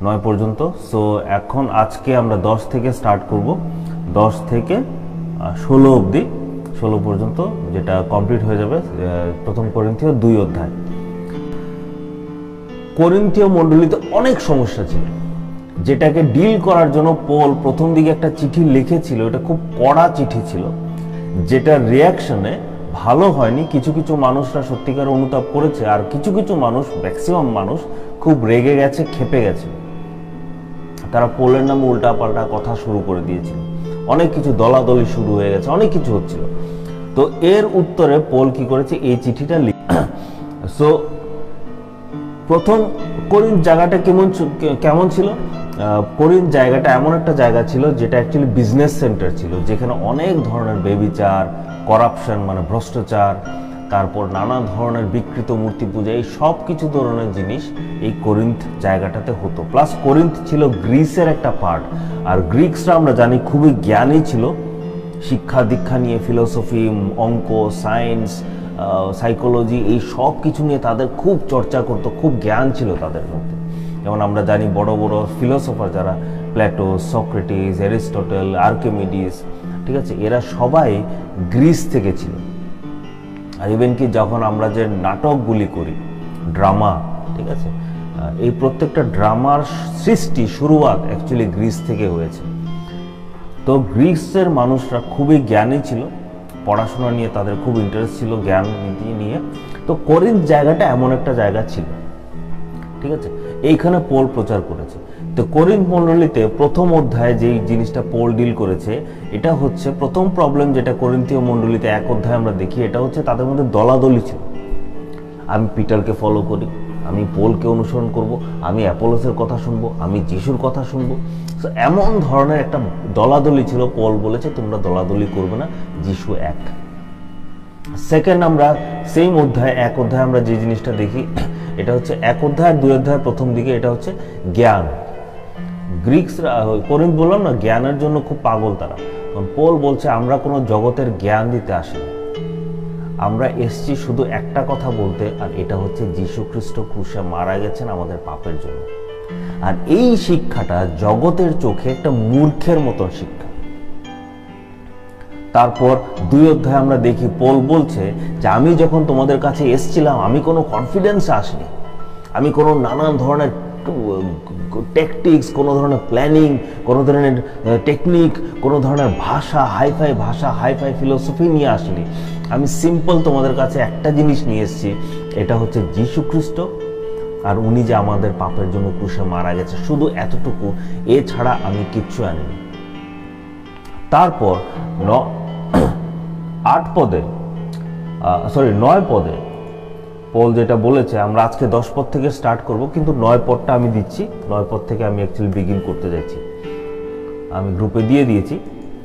9 পর্যন্ত। সো এখন আজকে আমরা 10 থেকে স্টার্ট করব, 10 থেকে 16 অবধি, 16 পর্যন্ত, যেটা কমপ্লিট হয়ে যাবে প্রথম করিন্থীয় 2 অধ্যায়। করিন্থীয় মণ্ডলীতে অনেক সমস্যা ছিল, যেটাকে ডিল করার জন্য পল প্রথম দিকে একটা চিঠি লিখেছিল। এটা খুব কড়া চিঠি ছিল, যেটা রিয়াকশনে ভালো হয়নি। কিছু কিছু মানুষরা সত্যিকার অনুতাপ করেছে, আর কিছু কিছু মানুষ, ম্যাক্সিমাম মানুষ খুব রেগে গেছে, ক্ষেপে গেছে। তারা পোলের নামে উল্টাপাল্টা কথা শুরু করে দিয়েছিল, অনেক কিছু দলাদলি শুরু হয়ে গেছে, অনেক কিছু হচ্ছিল। তো এর উত্তরে পোল কি করেছে, এই চিঠিটা সো প্রথম করিন্থ জায়গাটা কেমন ছিল? করিন্থ জায়গাটা এমন একটা জায়গা ছিল যেটা অ্যাকচুয়ালি বিজনেস সেন্টার ছিল, যেখানে অনেক ধরনের বেবিচার, করাপশন মানে ভ্রষ্টাচার, তারপর নানা ধরনের বিকৃত মূর্তি পূজা, এই সব কিছু ধরনের জিনিস এই করিন্থ জায়গাটাতে হতো। প্লাস করিন্থ ছিল গ্রিসের একটা পার্ট, আর গ্রিকসরা আমরা জানি খুবই জ্ঞানী ছিল, শিক্ষা দীক্ষা নিয়ে, ফিলোসফি, অঙ্ক, সায়েন্স, সাইকোলজি, এই সব কিছু নিয়ে তাদের খুব চর্চা করতো, খুব জ্ঞান ছিল তাদের মধ্যে। যেমন আমরা জানি বড় বড় ফিলোসফার যারা, প্লেটো, সক্রেটিস, অ্যারিস্টটল, আর্কিমিডিস, ঠিক আছে, এরা সবাই গ্রিস থেকে ছিল। আর ইভেন কি যখন আমরা যে নাটকগুলি করি, ড্রামা, ঠিক আছে, এই প্রত্যেকটা ড্রামার সৃষ্টি, শুরুয়াত অ্যাকচুয়ালি গ্রিস থেকে হয়েছে। তো গ্রিসের মানুষরা খুবই জ্ঞানী ছিল, পড়াশোনা নিয়ে তাদের খুব ইন্টারেস্ট ছিল, জ্ঞান নিয়ে। তো করিন্থ জায়গাটা এমন একটা জায়গা ছিল, ঠিক আছে, এইখানে পোল প্রচার করেছে। তো করিন্থ মণ্ডলীতে প্রথম অধ্যায়ে যেই জিনিসটা পোল ডিল করেছে, এটা হচ্ছে প্রথম প্রবলেম যেটা করিন্থীয় মণ্ডলীতে 1 অধ্যায়ে আমরা দেখি, এটা হচ্ছে তাদের মধ্যে দলাদলি ছিল। আমি পিটারকে ফলো করি, আমি পোলকে অনুসরণ করব, আমি অ্যাপোলোসের কথা শুনবো, আমি যিশুর কথা শুনবো। তো এমন ধরনের একটা দলাদলি ছিল। পোল বলেছে তোমরা দলাদলি করবে না, যিশু এক। সেকেন্ড, আমরা সেম অধ্যায় 1 অধ্যায়ে আমরা যে জিনিসটা দেখি, এটা হচ্ছে 1 অধ্যায় 2 অধ্যায় প্রথম দিকে, এটা হচ্ছে জ্ঞান। গ্রিকসরা, করিন্থ বললাম না, জ্ঞানের জন্য খুব পাগল তারা। পোল বলছে আমরা কোনো জগতের জ্ঞান দিতে আসিনি, আমরা এসছি শুধু একটা কথা বলতে, আর এটা হচ্ছে যীশু খ্রিস্ট ক্রুশে মারা গেছেন আমাদের পাপের জন্য। আর এই শিক্ষাটা জগতের চোখে একটা মূর্খের মতন শিক্ষা। তারপর 2 অধ্যায়ে আমরা দেখি পোল বলছে যে আমি যখন তোমাদের কাছে এসছিলাম, আমি কোনো কনফিডেন্সে আসিনি, আমি কোনো নানান ধরনের ট্যাকটিক্স, কোনো ধরনের প্ল্যানিং, কোনো ধরনের টেকনিক, কোনো ধরনের ভাষা, হাইফাই ফিলোসফি নিয়ে আসিনি। আমি সিম্পল তোমাদের কাছে একটা জিনিস নিয়ে এসেছি, এটা হচ্ছে যীশু খ্রিস্ট, আর উনি যে আমাদের পাপের জন্য ক্রুশে মারা গেছে, শুধু এতটুকু, এছাড়া আমি কিচ্ছু আনিনি। তারপর 9 পদে পোল যেটা বলেছে, আমরা আজকে 10 পদ থেকে স্টার্ট করব, কিন্তু 9 পদটা আমি দিচ্ছি। 9 পদ থেকে আমি অ্যাকচুয়ালি বিগিন করতে যাচ্ছি, আমি গ্রুপে দিয়ে দিয়েছি।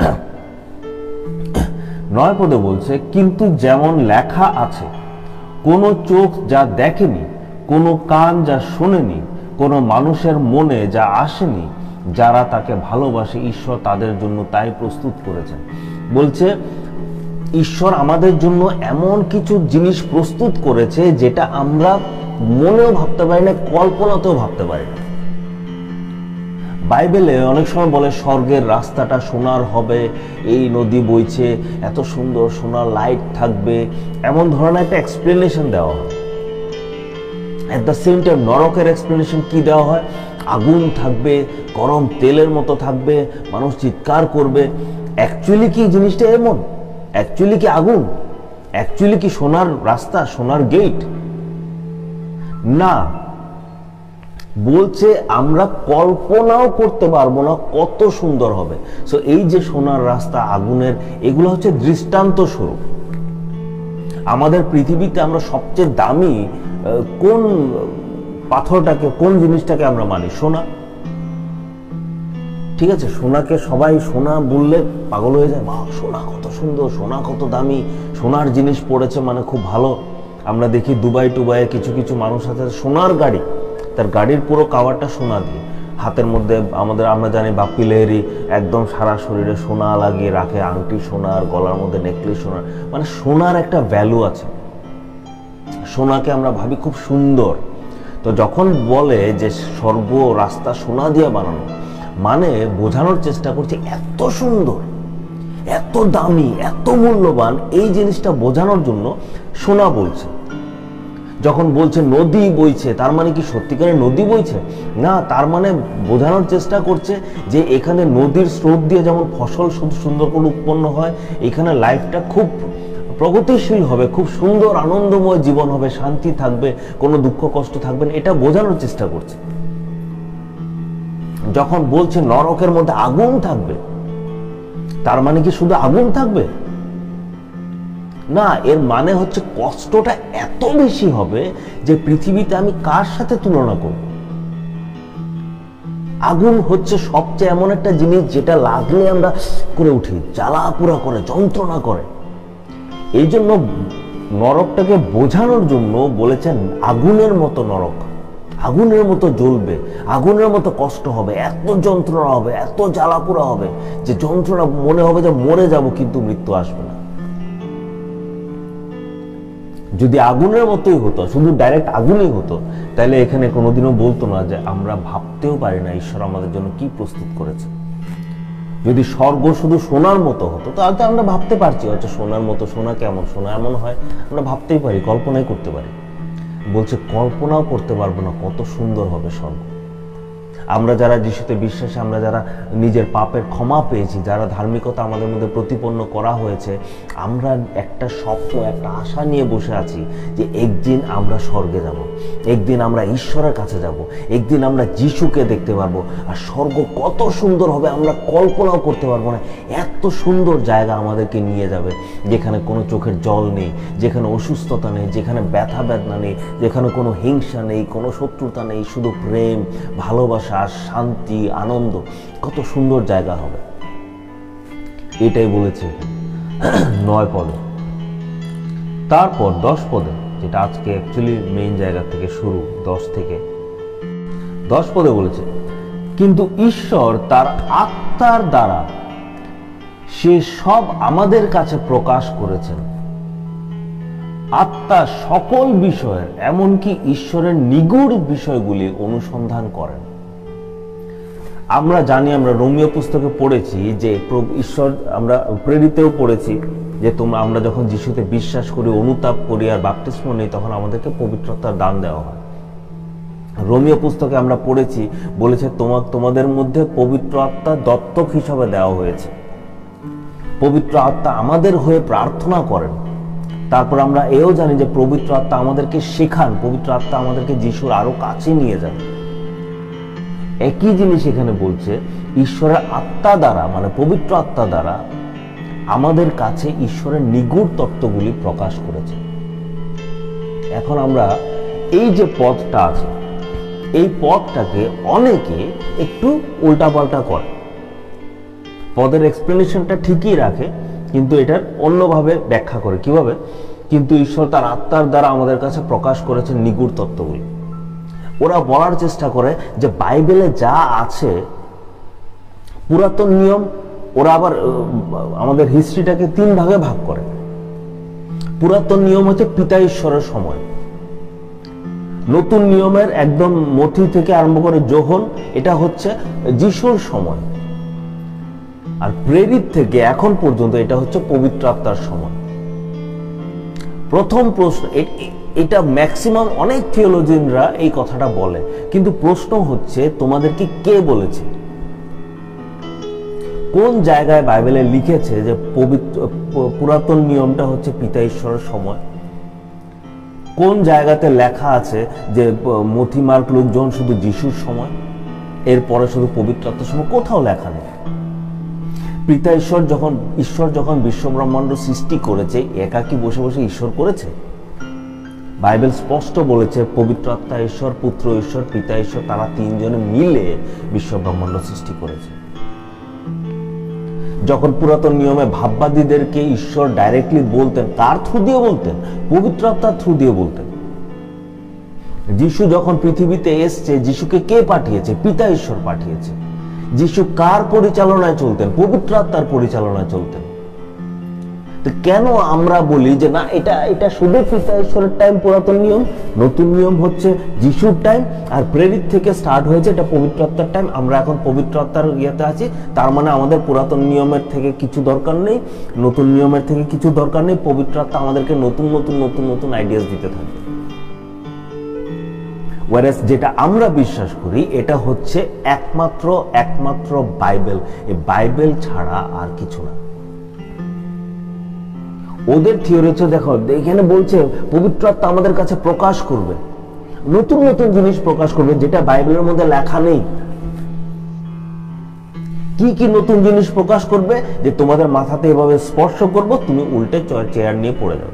9 পদে বলছে, কিন্তু যেমন লেখা আছে, কোনো চোখ যা দেখেনি, কোনো কান যা শোনেনি, কোনো মানুষের মনে যা আসেনি, যারা তাকে ভালোবাসে ঈশ্বর তাদের জন্য তাই প্রস্তুত করেছেন। বলছে ঈশ্বর আমাদের জন্য এমন কিছু জিনিস প্রস্তুত করেছে যেটা আমরা মনেও ভাবতে পারি না, কল্পনাতেও ভাবতে পারি না। বাইবেলে অনেক সময় বলে স্বর্গের রাস্তাটা সোনার হবে, এই নদী বইছে, এত সুন্দর সোনার লাইট থাকবে, এমন ধরনের একটা এক্সপ্লেনেশন দেওয়া হয়। এট দ্য সেম টাইম নরকের এক্সপ্লেনেশন কি দেওয়া হয়? আগুন থাকবে, গরম তেলের মতো থাকবে, মানুষ চিৎকার করবে। অ্যাকচুয়ালি কি জিনিসটা এমন? অ্যাকচুয়ালি কি আগুন? অ্যাকচুয়ালি কি সোনার রাস্তা, সোনার গেট? না, বলছে আমরা কল্পনাও করতে পারবো না কত সুন্দর হবে। সো এই যে সোনার রাস্তা, আগুনের, এগুলো হচ্ছে দৃষ্টান্ত স্বরূপ। আমাদের পৃথিবীতে আমরা সবচেয়ে দামি কোন পাথরটাকে, কোন জিনিসটাকে আমরা মানি? সোনা। ঠিক আছে, সোনাকে সবাই সোনা বললে পাগল হয়ে যায়, বাহ সোনা কত সুন্দর, সোনা কত দামি, সোনার জিনিস পড়েছে মানে খুব ভালো। আমরা দেখি দুবাইয়ে কিছু কিছু মানুষ আছে সোনার গাড়ি, তার গাড়ির পুরো কাভারটা সোনা দিয়ে, হাতের মধ্যে আমরা জানি বাপ্পি লেহেরি একদম সারা শরীরে সোনা লাগিয়ে রাখে, আংটি সোনার, গলার মধ্যে নেকলেস সোনার, মানে সোনার একটা ভ্যালু আছে। সোনাকে আমরা ভাবি খুব সুন্দর। তো যখন বলে যে স্বর্গ রাস্তা সোনা দিয়ে বানানো, মানে বোঝানোর চেষ্টা করছে এত সুন্দর, এত দামি, এত মূল্যবান, এই জিনিসটা বোঝানোর জন্য সোনা বলছে। যখন বলছে নদী বইছে, তার মানে কি সত্যিকারের নদী বইছে? না, তার মানে বোঝানোর চেষ্টা করছে যে এখানে নদীর স্রোত দিয়ে যেমন ফসল সুন্দর করে উৎপন্ন হয়, এখানে লাইফটা খুব প্রগতিশীল হবে, খুব সুন্দর আনন্দময় জীবন হবে, শান্তি থাকবে, কোনো দুঃখ কষ্ট থাকবে না, এটা বোঝানোর চেষ্টা করছে। যখন বলছে নরকের মধ্যে আগুন থাকবে, তার মানে কি শুধু আগুন থাকবে? না, এর মানে হচ্ছে কষ্টটা এত বেশি হবে যে পৃথিবীতে আমি কার সাথে তুলনা করব? আগুন হচ্ছে সবচেয়ে এমন একটা জিনিস যেটা লাগলে আমরা করে উঠি, জ্বালা পোড়া করে, যন্ত্রণা করে। এই জন্য নরকটাকে বোঝানোর জন্য বলেছেন আগুনের মতো নরক, আগুনের মতো জ্বলবে, আগুনের মতো কষ্ট হবে, এত যন্ত্রণা হবে, এত জ্বালা পোড়া হবে যে যন্ত্রণা মনে হবে যে মরে যাব, কিন্তু মৃত্যু আসবে না। যদি আগুনের মতোই হতো, শুধু ডাইরেক্ট আগুনই হতো, তাহলে এখানে কোনোদিনও বলতো না যে আমরা ভাবতেও পারি না ঈশ্বর আমাদের জন্য কি প্রস্তুত করেছে। যদি স্বর্গ শুধু সোনার মতো হতো তাহলে তো আমরা ভাবতে পারছি, আচ্ছা সোনার মতো, সোনা কেমন, সোনা এমন হয়, আমরা ভাবতেই পারি, কল্পনাই করতে পারি। বলছে কল্পনাও করতে পারবো না কত সুন্দর হবে স্বর্গ। আমরা যারা যিশুতে বিশ্বাসী, আমরা যারা নিজের পাপের ক্ষমা পেয়েছি, যারা ধার্মিকতা আমাদের মধ্যে প্রতিপন্ন করা হয়েছে, আমরা একটা স্বপ্ন, একটা আশা নিয়ে বসে আছি যে একদিন আমরা স্বর্গে যাব, একদিন আমরা ঈশ্বরের কাছে যাব, একদিন আমরা যিশুকে দেখতে পারবো। আর স্বর্গ কত সুন্দর হবে আমরা কল্পনাও করতে পারবো না। এত সুন্দর জায়গা আমাদেরকে নিয়ে যাবে, যেখানে কোনো চোখের জল নেই, যেখানে অসুস্থতা নেই, যেখানে ব্যথা বেদনা নেই, যেখানে কোনো হিংসা নেই, কোনো শত্রুতা নেই, শুধু প্রেম, ভালোবাসা, শান্তি, আনন্দ। কত সুন্দর জায়গা হবে, এটাই বলেছে 9 পদে। তারপর 10 পদে, যেটা আজকে অ্যাকচুয়ালি মেইন জায়গা থেকে শুরু, 10 থেকে 10 পদে বলেছে, কিন্তু ঈশ্বর তার আত্মার দ্বারা সে সব আমাদের কাছে প্রকাশ করেছেন। আত্মা সকল বিষয়ের, এমনকি ঈশ্বরের নিগূঢ় বিষয়গুলি অনুসন্ধান করেন। আমরা জানি, আমরা রোমীয় পুস্তকে পড়েছি যে ঈশ্বর, আমরা প্রেরিতেও পড়েছি যে আমরা যখন যিশুতে বিশ্বাস করি, অনুতাপ করি আর বাপ্তিস্ম নেই, তখন আমাদেরকে পবিত্র আত্মার দান দেওয়া হয়। রোমীয় পুস্তকে আমরা পড়েছি, বলেছে তোমাদের মধ্যে পবিত্র আত্মা দত্তক হিসাবে দেওয়া হয়েছে। পবিত্র আত্মা আমাদের হয়ে প্রার্থনা করেন। তারপর আমরা এও জানি যে পবিত্র আত্মা আমাদেরকে শেখান, পবিত্র আত্মা আমাদেরকে যিশুর আরো কাছে নিয়ে যান। একই জিনিস এখানে বলছে, ঈশ্বরের আত্মা দ্বারা, মানে পবিত্র আত্মা দ্বারা আমাদের কাছে ঈশ্বরের নিগূঢ় তত্ত্বগুলি প্রকাশ করেছে। এখন আমরা এই যে পদটা আছে, এই পদটাকে অনেকে একটু উল্টাপাল্টা করে, পদের এক্সপ্লেনেশনটা ঠিকই রাখে, কিন্তু এটার অন্যভাবে ব্যাখ্যা করে। কিভাবে? কিন্তু ঈশ্বর তার আত্মার দ্বারা আমাদের কাছে প্রকাশ করেছেন নিগূঢ় তত্ত্বগুলি। ওরা বলার চেষ্টা করে যে বাইবেলে যা আছে পুরাতন নিয়ম, ওরা আবার আমাদের হিস্ট্রিটাকে 3 ভাগে ভাগ করে। পুরাতন নিয়ম হচ্ছে পিতা ঈশ্বরের সময়, নতুন নিয়মের একদম মথি থেকে আরম্ভ করে যোহন, এটা হচ্ছে যিশুর সময়, আর প্রেরিত থেকে এখন পর্যন্ত এটা হচ্ছে পবিত্র আত্মার সময়। প্রথম প্রশ্ন, এটা ম্যাক্সিমাম অনেক থিওলজিয়ানরা এই কথাটা বলে, কিন্তু প্রশ্ন হচ্ছে তোমাদেরকে কে বলেছে? কোন জায়গায় বাইবেলে লিখেছে যে পুরাতন নিয়মটা হচ্ছে পিতা ঈশ্বরের সময়? কোন জায়গাতে লেখা আছে যে মথি, মার্ক, লুক, জন শুধু যিশুর সময়, এরপরে শুধু পবিত্র আত্মার সময়? কোথাও লেখা নেই। পিতা ঈশ্বর যখন বিশ্ব ব্রহ্মাণ্ড সৃষ্টি করেছে, একাকী বসে বসে ঈশ্বর করেছে? বাইবেল স্পষ্ট বলেছে পবিত্র আত্মা ঈশ্বর, পুত্র ঈশ্বর, পিতা ঈশ্বর, তারা 3 জনে মিলে বিশ্ব ব্রহ্মাণ্ড সৃষ্টি করেছে। যখন পুরাতন নিয়মে ভাববাদীদেরকে ঈশ্বর ডাইরেক্টলি বলতেন, কার থ্রু দিয়ে বলতেন? পবিত্র আত্মার থ্রু দিয়ে বলতেন। যিশু যখন পৃথিবীতে এসছে, যিশুকে কে পাঠিয়েছে? পিতা ঈশ্বর পাঠিয়েছে। যিশু কার পরিচালনায় চলতেন? পবিত্র আত্মার পরিচালনায় চলতেন। তো কেন আমরা বলি যে না এটা এটা শুধু পিতা ঈশ্বরের টাইম, পুরাতন নিয়ম, নতুন নিয়ম হচ্ছে যিশুর টাইম, আর প্রেরিত থেকে স্টার্ট হয়েছে এটা পবিত্র আত্মার টাইম, আমরা এখন পবিত্র আত্মার ইয়েতে আছি, তার মানে আমাদের পুরাতন নিয়মের থেকে কিছু দরকার নেই, নতুন নিয়মের থেকে কিছু দরকার নেই, পবিত্র আত্মা আমাদেরকে নতুন নতুন নতুন নতুন আইডিয়াস দিতে থাকবে। ওয়ারেস যেটা আমরা বিশ্বাস করি এটা হচ্ছে একমাত্র বাইবেল, এই বাইবেল ছাড়া আর কিছু না। ওদের থিওরি হচ্ছে, দেখো এখানে বলছে পবিত্র আত্মা আমাদের কাছে প্রকাশ করবে, নতুন নতুন জিনিস প্রকাশ করবে যেটা বাইবেলের মধ্যে লেখা নেই। কি কি নতুন জিনিস প্রকাশ করবে? যে তোমাদের মাথাতে এভাবে স্পর্শ করব, তুমি উল্টে চেয়ার নিয়ে পড়ে যাবে।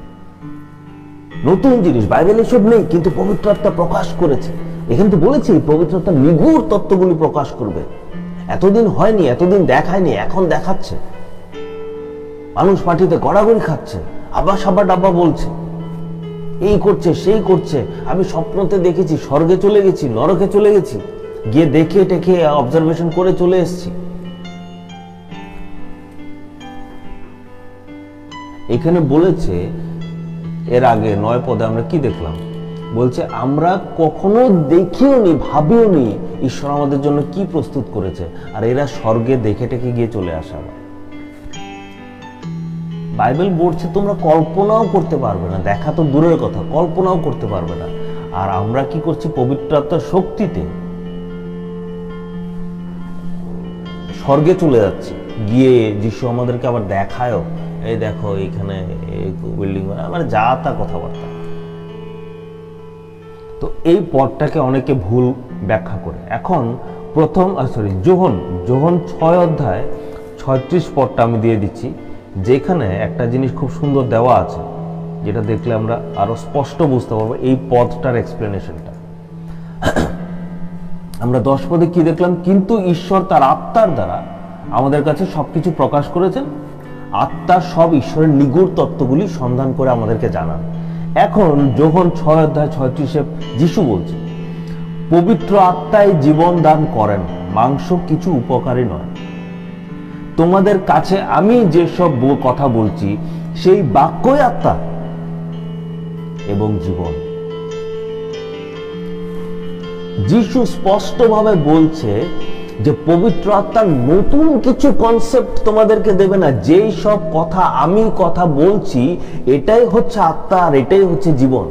নতুন জিনিস বাইবেলে সব নেই, কিন্তু পবিত্র আত্মা প্রকাশ করেছে। এখানে তো বলেছি পবিত্র আত্মা নিগূঢ় তত্ত্বগুলি প্রকাশ করবে। এতদিন হয়নি, এতদিন দেখায়নি, এখন দেখাচ্ছে। মানুষ মাটিতে গড়াগড়ি খাচ্ছে, আবার সাবা ডাব্বা বলছে, এই করছে সেই করছে। আমি স্বপ্নতে দেখেছি স্বর্গে চলে গেছি, নরকে চলে গেছি, গিয়ে দেখে টেকে অবজারভেশন করে চলে এসেছি। এখানে বলেছে এর আগে 9 পদে আমরা কি দেখলাম? বলছে আমরা কখনো দেখিও নি, ভাবিও নি ঈশ্বর আমাদের জন্য কি প্রস্তুত করেছে, আর এরা স্বর্গে দেখে টেকে গিয়ে চলে আসা। বাইবেল বলছে তোমরা কল্পনাও করতে পারবে না, দেখা তো দূরের কথা, কল্পনাও করতে পারবে না। আর আমরা কি করছি? পবিত্র আত্মার শক্তিতে স্বর্গে চলে যাচ্ছি, গিয়ে যিশু আমাদেরকে আবার দেখায়ও, এই দেখো এখানে বিল্ডিং, মানে যা তা কথাবার্তা। তো এই পদটাকে অনেকে ভুল ব্যাখ্যা করে। এখন যোহন 6 অধ্যায় 36 পদটা আমি দিয়ে দিচ্ছি, যেখানে একটা জিনিস খুব সুন্দর দেওয়া আছে, যেটা দেখলে আমরা আরো স্পষ্ট বুঝতে পারবো এই পদটার এক্সপ্লেনেশনটা। আমরা 10 পদে কি দেখলাম? কিন্তু ঈশ্বর তার আত্মার দ্বারা আমাদের কাছে সবকিছু প্রকাশ করেছেন। আত্মার সব ঈশ্বরের নিগূঢ় তত্ত্বগুলি সন্ধান করে আমাদেরকে জানান। এখন যোহন 6 অধ্যায় 36 যিশু বলছে, পবিত্র আত্মায় জীবন দান করেন, মাংস কিছু উপকারী নয়। তোমাদের কাছে আমি যেসব কথা বলছি সেই বাক্যই আত্মা এবং জীবন। যিশু স্পষ্টভাবে বলছে যে পবিত্র আত্মা নতুন কিছু কনসেপ্ট তোমাদেরকে দেবে না, যেই সব কথা আমি কথা বলছি এটাই হচ্ছে আত্মা আর এটাই হচ্ছে জীবন।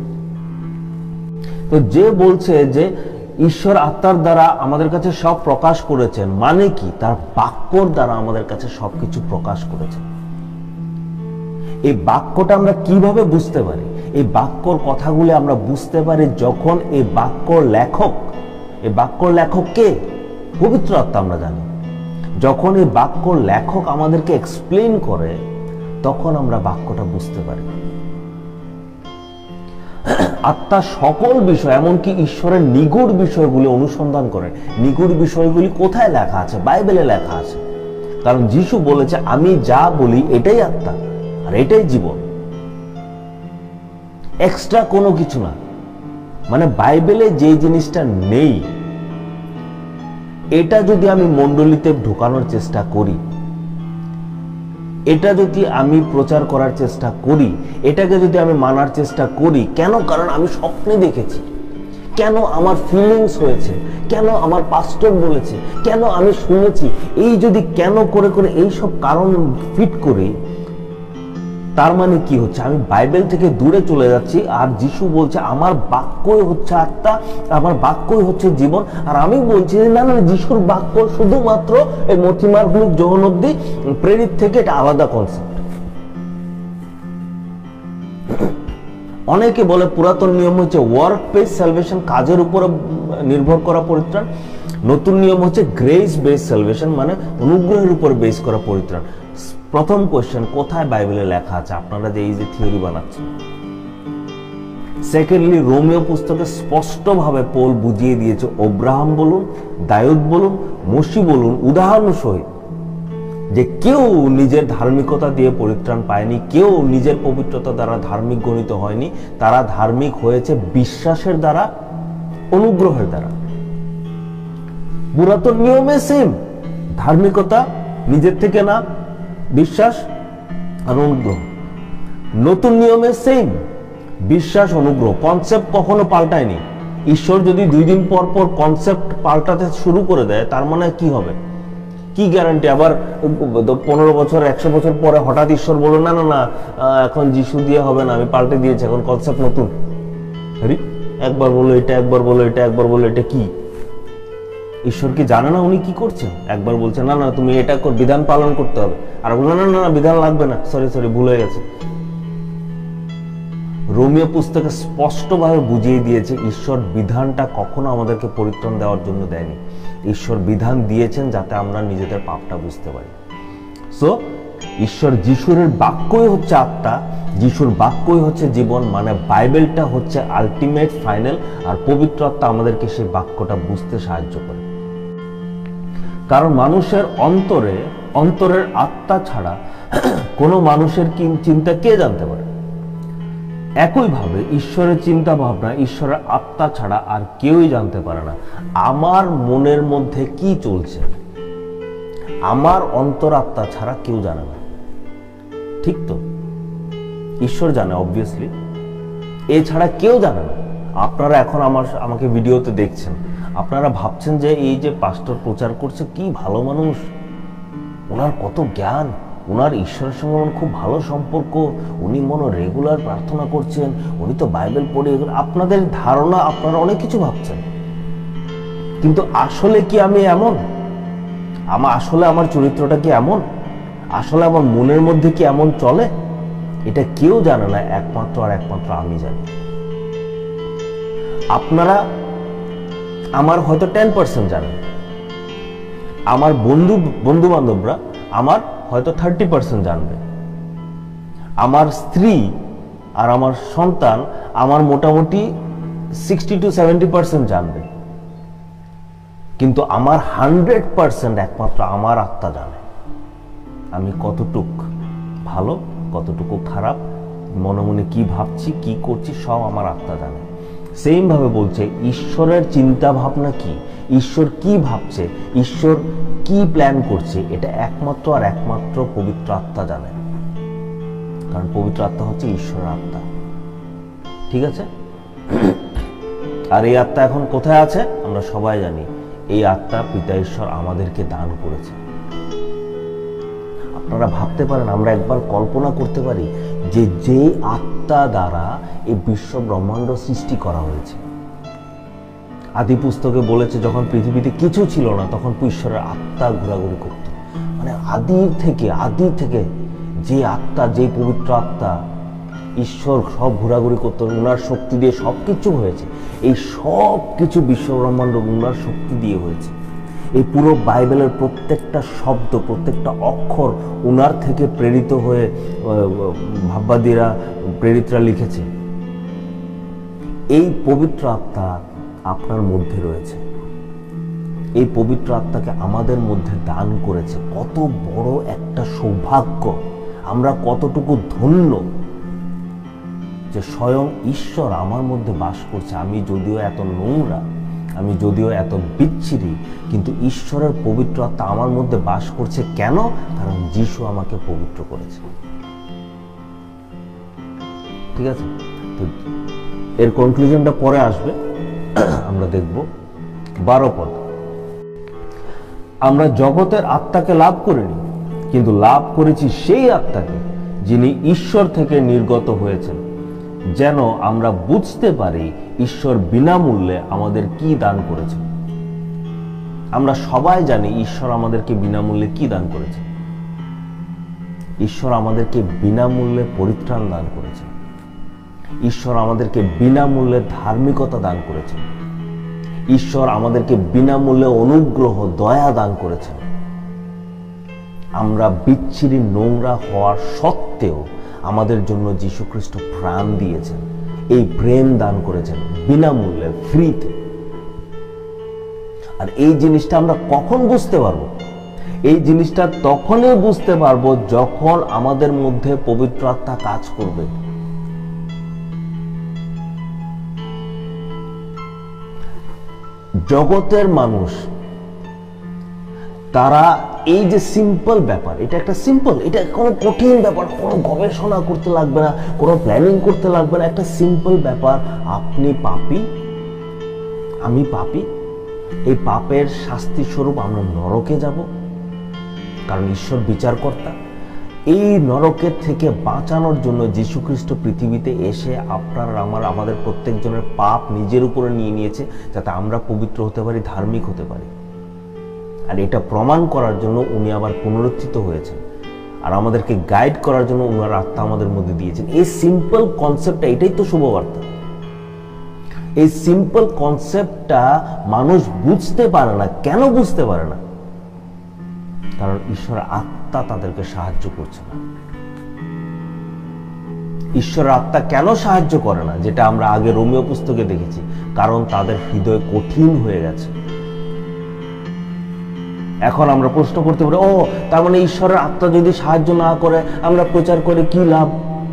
তো যে বলছে যে ঈশ্বর আত্মার দ্বারা আমাদের কাছে সব প্রকাশ করেছেন, মানে কি? তার বাক্যর দ্বারা আমাদের কাছে সবকিছু প্রকাশ করেছেন। এই বাক্যটা আমরা কিভাবে বুঝতে পারি? এই বাক্যর কথাগুলো আমরা বুঝতে পারি যখন এই বাক্যর লেখক কে? পবিত্র আত্মা। আমরা জানি যখন এই বাক্যর লেখক আমাদেরকে এক্সপ্লেইন করে, তখন আমরা বাক্যটা বুঝতে পারি। আত্মা সকল বিষয়, এমনকি ঈশ্বরের নিগূঢ় বিষয়গুলি অনুসন্ধান করে। নিগূঢ় বিষয়গুলি কোথায় লেখা আছে? বাইবেলে লেখা আছে। কারণ যিশু বলেছে আমি যা বলি এটাই আত্মা আর এটাই জীবন, এক্সট্রা কোনো কিছু না। মানে বাইবেলে যে জিনিসটা নেই, এটা যদি আমি মণ্ডলীতে ঢোকানোর চেষ্টা করি, এটা যদি আমি প্রচার করার চেষ্টা করি, এটাকে যদি আমি মানার চেষ্টা করি, কেন? কারণ আমি স্বপ্নে দেখেছি, কেন আমার ফিলিংস হয়েছে, কেন আমার পাস্টর বলেছে, কেন আমি শুনেছি, এই যদি কেন করে করে এই সব কারণ ফিট করি, তার মানে কি হচ্ছে? আমি বাইবেল থেকে দূরে চলে যাচ্ছি। আর যিশু বলছে আমার বাক্যই হচ্ছে আত্মা, আমার বাক্যই হচ্ছে জীবন। আর আমি বলছি না না, যিশুর বাক্য শুধুমাত্র এই মথিমার্ক, লুক, যোহন অবধি, প্রেরিত থেকে এটা আলাদা কনসেপ্ট। অনেকে বলে পুরাতন নিয়ম হচ্ছে ওয়ার্ক বেস সালভেশন, কাজের উপর নির্ভর করা পরিত্রাণ। নতুন নিয়ম হচ্ছে গ্রেস বেস সালভেশন, মানে অনুগ্রহের উপর বেস করা পরিত্রাণ। প্রথম কোশ্চেন, কোথায় বাইবেলে লেখা আছে আপনারা যে এই যে থিওরি বানাচ্ছেন? সেকেন্ডলি, রোমীয় পুস্তকে স্পষ্টভাবে পৌল বুঝিয়ে দিয়েছে, অব্রাহাম বলুন, দাউদ বলুন, মোশে বলুন, উদাহরণ সহিত, যে কেউ নিজের ধার্মিকতা দিয়ে পরিত্রাণ পায়নি, কেউ নিজের পবিত্রতা দ্বারা ধার্মিক গণিত হয়নি। তারা ধার্মিক হয়েছে বিশ্বাসের দ্বারা, অনুগ্রহের দ্বারা। পুরাতন নিয়মে সেম, ধার্মিকতা নিজের থেকে না, বিশ্বাস, আর অনুগ্রহ। নতুন নিয়মে সেম বিশ্বাস, অনুগ্রহ, কনসেপ্ট কখনো পাল্টায়নি। ঈশ্বর যদি 2 দিন পর পর কনসেপ্ট পাল্টাতে শুরু করে দেয়, তার মানে কি হবে? কি গ্যারান্টি আবার 15 বছর 100 বছর পরে হঠাৎ ঈশ্বর বলল না না না এখন যিশু দিয়ে হবে না, আমি পাল্টে দিয়েছি, এখন কনসেপ্ট নতুন। একবার বলো এটা, একবার বলো এটা, একবার বলো এটা। কি ঈশ্বর কি জানে না উনি কি করছেন? একবার বলছে না না তুমি এটা বিধান পালন করতে হবে, আর বললো না না না বিধান লাগবে না, সরি ভুল হয়ে গেছে। রোমীয় পুস্তকে স্পষ্টভাবে বুঝিয়ে দিয়েছে ঈশ্বর বিধানটা কখনো আমাদেরকে পরিত্রাণ দেওয়ার জন্য দেয়নি। ঈশ্বর বিধান দিয়েছেন যাতে আমরা নিজেদের পাপটা বুঝতে পারি। সো ঈশ্বর যিশুর বাক্যই হচ্ছে আত্মা, যিশুর বাক্যই হচ্ছে জীবন, মানে বাইবেলটা হচ্ছে আলটিমেট ফাইনাল, আর পবিত্র আত্মা আমাদেরকে সেই বাক্যটা বুঝতে সাহায্য করে। কারণ মানুষের অন্তরের আত্মা ছাড়া কোনো মানুষের চিন্তা কে জানতে পারে? একইভাবে ঈশ্বরের চিন্তা ভাবনা, ঈশ্বরের আত্মা ছাড়া আর কেউই জানতে পারে না আমার মনের মধ্যে কি চলছে। আমার অন্তরাত্মা ছাড়া কেউ জানে না, ঠিক তো? ঈশ্বর জানে অবভিয়াসলি, এছাড়া কেউ জানে না। আপনারা এখন আমাকে ভিডিওতে দেখছেন, আপনারা ভাবছেন যে এই যে পাস্টর প্রচার করছে কি ভালো মানুষ, ওনার কত জ্ঞান, ওনার ঈশ্বরের সঙ্গে খুব ভালো সম্পর্ক, উনি মনে রেগুলার প্রার্থনা করছেন, উনি তো বাইবেল পড়ে। আপনাদের ধারণা, আপনারা অনেক কিছু ভাবছেন, কিন্তু আসলে কি আমি এমন? আসলে আমার চরিত্রটা কি এমন? আসলে আমার মনের মধ্যে কি এমন চলে? এটা কেউ জানে না, একমাত্র আমি জানি। আপনারা আমার হয়তো 10% জানেন, আমার বন্ধু বান্ধবরা আমার হয়তো 30% জানবে, আমার স্ত্রী আর আমার সন্তান আমার মোটামুটি 60 to 70% জানবে, কিন্তু আমার 100% একমাত্র আমার আত্মা জানে। আমি কতটুক ভালো, কতটুকু খারাপ, মনে মনে কি ভাবছি, কি করছি, সব আমার আত্মা জানে। সেম ভাবে বলছে ঈশ্বরের চিন্তা ভাবনা কি, ঈশ্বর কি ভাবছে, ঈশ্বর কি প্ল্যান করছে, এটা একমাত্র পবিত্র আত্মা জানে। কারণ পবিত্র আত্মা হচ্ছে ঈশ্বরের আত্মা, ঠিক আছে? আর এই আত্মা এখন কোথায় আছে আমরা সবাই জানি। এই আত্মা পিতা ঈশ্বর আমাদেরকে দান করেছে। আপনারা ভাবতে পারেন, আমরা একবার কল্পনা করতে পারি যে আত্মা দ্বারা এই বিশ্ব ব্রহ্মাণ্ড সৃষ্টি করা হয়েছে। আদি পুস্তকে বলেছে যখন পৃথিবীতে কিছু ছিল না তখন ঈশ্বরের আত্মা ঘোরাঘুরি করত। মানে আদি থেকে যে আত্মা, যে পবিত্র আত্মা, ঈশ্বর সব ঘোরাঘুরি করতো, ওনার শক্তি দিয়ে সবকিছু হয়েছে। এই সব কিছু বিশ্ব ব্রহ্মাণ্ড ওনার শক্তি দিয়ে হয়েছে। এই পুরো বাইবেলের প্রত্যেকটা শব্দ, প্রত্যেকটা অক্ষর ওনার থেকে প্রেরিত হয়ে ভাববাদীরা, প্রেরিতরা লিখেছে। এই পবিত্র আত্মা আপনার মধ্যে রয়েছে, এই পবিত্র আত্মাকে আমাদের মধ্যে দান করেছে। কত বড় একটা সৌভাগ্য, আমরা কতটুকু ধন্য যে স্বয়ং ঈশ্বর আমার মধ্যে বাস করছে। আমি যদিও এত নোংরা, আমি যদিও এত বিচ্ছিরি, কিন্তু ঈশ্বরের পবিত্র আত্মা আমার মধ্যে বাস করছে। কেন? কারণ যিশু আমাকে পবিত্র করেছে। ঠিক আছে, তো এর কনক্লুশনটা পরে আসবে, আমরা দেখব 12 পদ। আমরা জগতের আত্মাকে লাভ করিনি, কিন্তু লাভ করেছি সেই আত্মাকে যিনি ঈশ্বর থেকে নির্গত হয়েছেন, যেন আমরা বুঝতে পারি ঈশ্বর বিনামূল্যে আমাদের কি দান করেছে। আমরা সবাই জানি ঈশ্বর আমাদেরকে বিনামূল্যে কি দান করেছে। ঈশ্বর আমাদেরকে বিনামূল্যে পরিত্রাণ দান করেছে। ঈশ্বর আমাদেরকে বিনামূল্যে ধার্মিকতা দান করেছেন। ঈশ্বর আমাদেরকে বিনামূল্যে অনুগ্রহ, দয়া দান করেছেন। আমরা বিচ্ছিরি, নোংরা হওয়ার সত্ত্বেও আমাদের জন্য যীশু খ্রিস্ট প্রাণ দিয়েছেন, এই প্রেম দান করেছেন বিনামূল্যে, ফ্রিতে। আর এই জিনিসটা আমরা কখন বুঝতে পারবো? এই জিনিসটা তখনই বুঝতে পারবো যখন আমাদের মধ্যে পবিত্র আত্মা কাজ করবে। জগতের মানুষ তারা এই যে সিম্পল ব্যাপার, এটা একটা সিম্পল, এটা কোনো কঠিন ব্যাপার, কোনো গবেষণা করতে লাগবে না, কোনো প্ল্যানিং করতে লাগবে না, একটা সিম্পল ব্যাপার। আপনি পাপী, আমি পাপী, এই পাপের শাস্তি স্বরূপ আমরা নরকে যাব, কারণ ঈশ্বর বিচারকর্তা। এই নরকের থেকে বাঁচানোর জন্য যীশু খ্রিস্ট পৃথিবীতে এসে আপনার আমাদের প্রত্যেকজনের পাপ নিজের উপরে নিয়ে নিয়েছে, যাতে আমরা পবিত্র হতে পারি, ধার্মিক হতে পারি। আর এটা প্রমাণ করার জন্য উনি আবার পুনরুত্থিত হয়েছেন, আর আমাদেরকে গাইড করার জন্য উনার আত্মা আমাদের মধ্যে দিয়েছেন। এই সিম্পল কনসেপ্টটা, এটাই তো শুভবার্তা। এই সিম্পল কনসেপ্টটা মানুষ বুঝতে পারে না। কেন বুঝতে পারে না? কারণ ঈশ্বরের আত্মা তাদেরকে সাহায্য করছে না। ঈশ্বরের আত্মা কেন সাহায্য করে না, যেটা আমরা আগে রোমীয় পুস্তকে দেখেছি? কারণ তাদের হৃদয় কঠিন হয়ে গেছে। এখন আমরা প্রশ্ন করতে পারি, ও তার মানে ঈশ্বরের আত্মা যদি সাহায্য না করে আমরা প্রচার করে কি লাভ?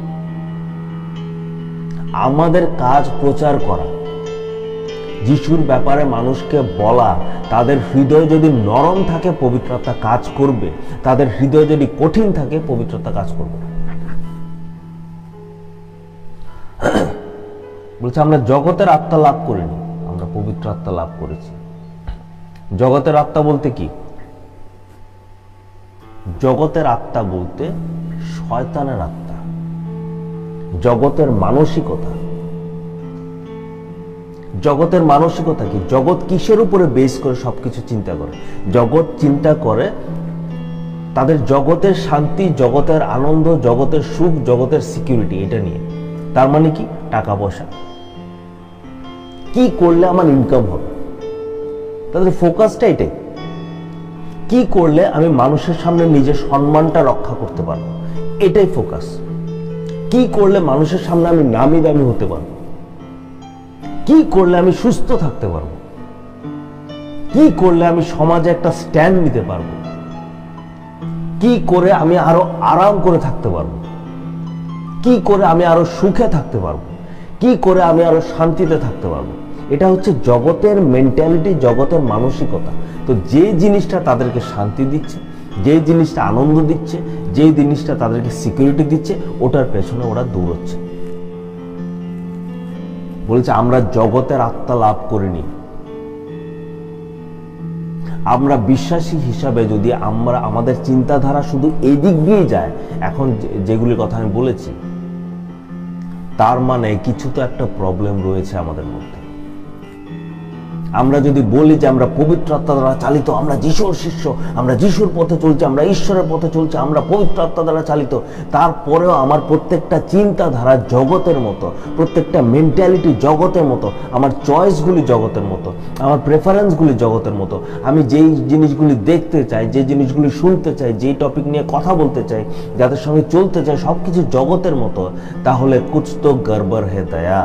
আমাদের কাজ প্রচার করা, যিশুর ব্যাপারে মানুষকে বলা। তাদের হৃদয় যদি নরম থাকে, পবিত্রতা কাজ করবে। তাদের হৃদয় যদি কঠিন থাকে, পবিত্রতা কাজ করবে। বলছে আমরা জগতের আত্মা লাভ করিনি, আমরা পবিত্র আত্মা লাভ করেছি। জগতের আত্মা বলতে কি? জগতের আত্মা বলতে শয়তানের আত্মা, জগতের মানসিকতা। জগতের মানসিকতা কি? জগৎ কিসের উপরে বেস করে সবকিছু চিন্তা করে? জগৎ চিন্তা করে তাদের জগতের শান্তি, জগতের আনন্দ, জগতের সুখ, জগতের সিকিউরিটি, এটা নিয়ে। তার মানে কি? টাকা পয়সা, কি করলে আমার ইনকাম হবে, তাদের ফোকাসটা এটাই। কি করলে আমি মানুষের সামনে নিজের সম্মানটা রক্ষা করতে পারবো, এটাই ফোকাস। কি করলে মানুষের সামনে আমি নামি দামি হতে পারবো, কি করলে আমি সুস্থ থাকতে পারবো, কি করলে আমি সমাজে একটা স্ট্যান্ড নিতে পারবো, কি করে আমি আরো আরাম করে থাকতে পারবো, কি করে আমি আরো সুখে থাকতে পারবো, কি করে আমি আরো শান্তিতে থাকতে পারবো। এটা হচ্ছে জগতের মেন্টালিটি, জগতের মানসিকতা। তো যে জিনিসটা তাদেরকে শান্তি দিচ্ছে, যে জিনিসটা আনন্দ দিচ্ছে, যে জিনিসটা তাদেরকে সিকিউরিটি দিচ্ছে, ওটার পেছনে ওরা দৌড়চ্ছে। বলছে আমরা জগতের আত্মা লাভ করিনি। আমরা বিশ্বাসী হিসাবে যদি আমরা আমাদের চিন্তাধারা শুধু এই দিক দিয়ে যায়, এখন যেগুলির কথা আমি বলেছি, তার মানে কিছু তো একটা প্রবলেম রয়েছে আমাদের মধ্যে। আমরা যদি বলি যে আমরা পবিত্র আত্মা দ্বারা চালিত, আমরা যিশুর শিষ্য, আমরা যিশুর পথে চলছি, আমরা ঈশ্বরের পথে চলছি, আমরা পবিত্র আত্মা দ্বারা চালিত, তারপরেও আমার প্রত্যেকটা চিন্তাধারা জগতের মতো, প্রত্যেকটা মেন্টালিটি জগতের মতো, আমার চয়েসগুলি জগতের মতো, আমার প্রেফারেন্সগুলি জগতের মতো, আমি যেই জিনিসগুলি দেখতে চাই, যে জিনিসগুলি শুনতে চাই, যেই টপিক নিয়ে কথা বলতে চাই, যাদের সঙ্গে চলতে চাই, সবকিছু জগতের মতো, তাহলে কুছ তো গড়বড় হে দয়া।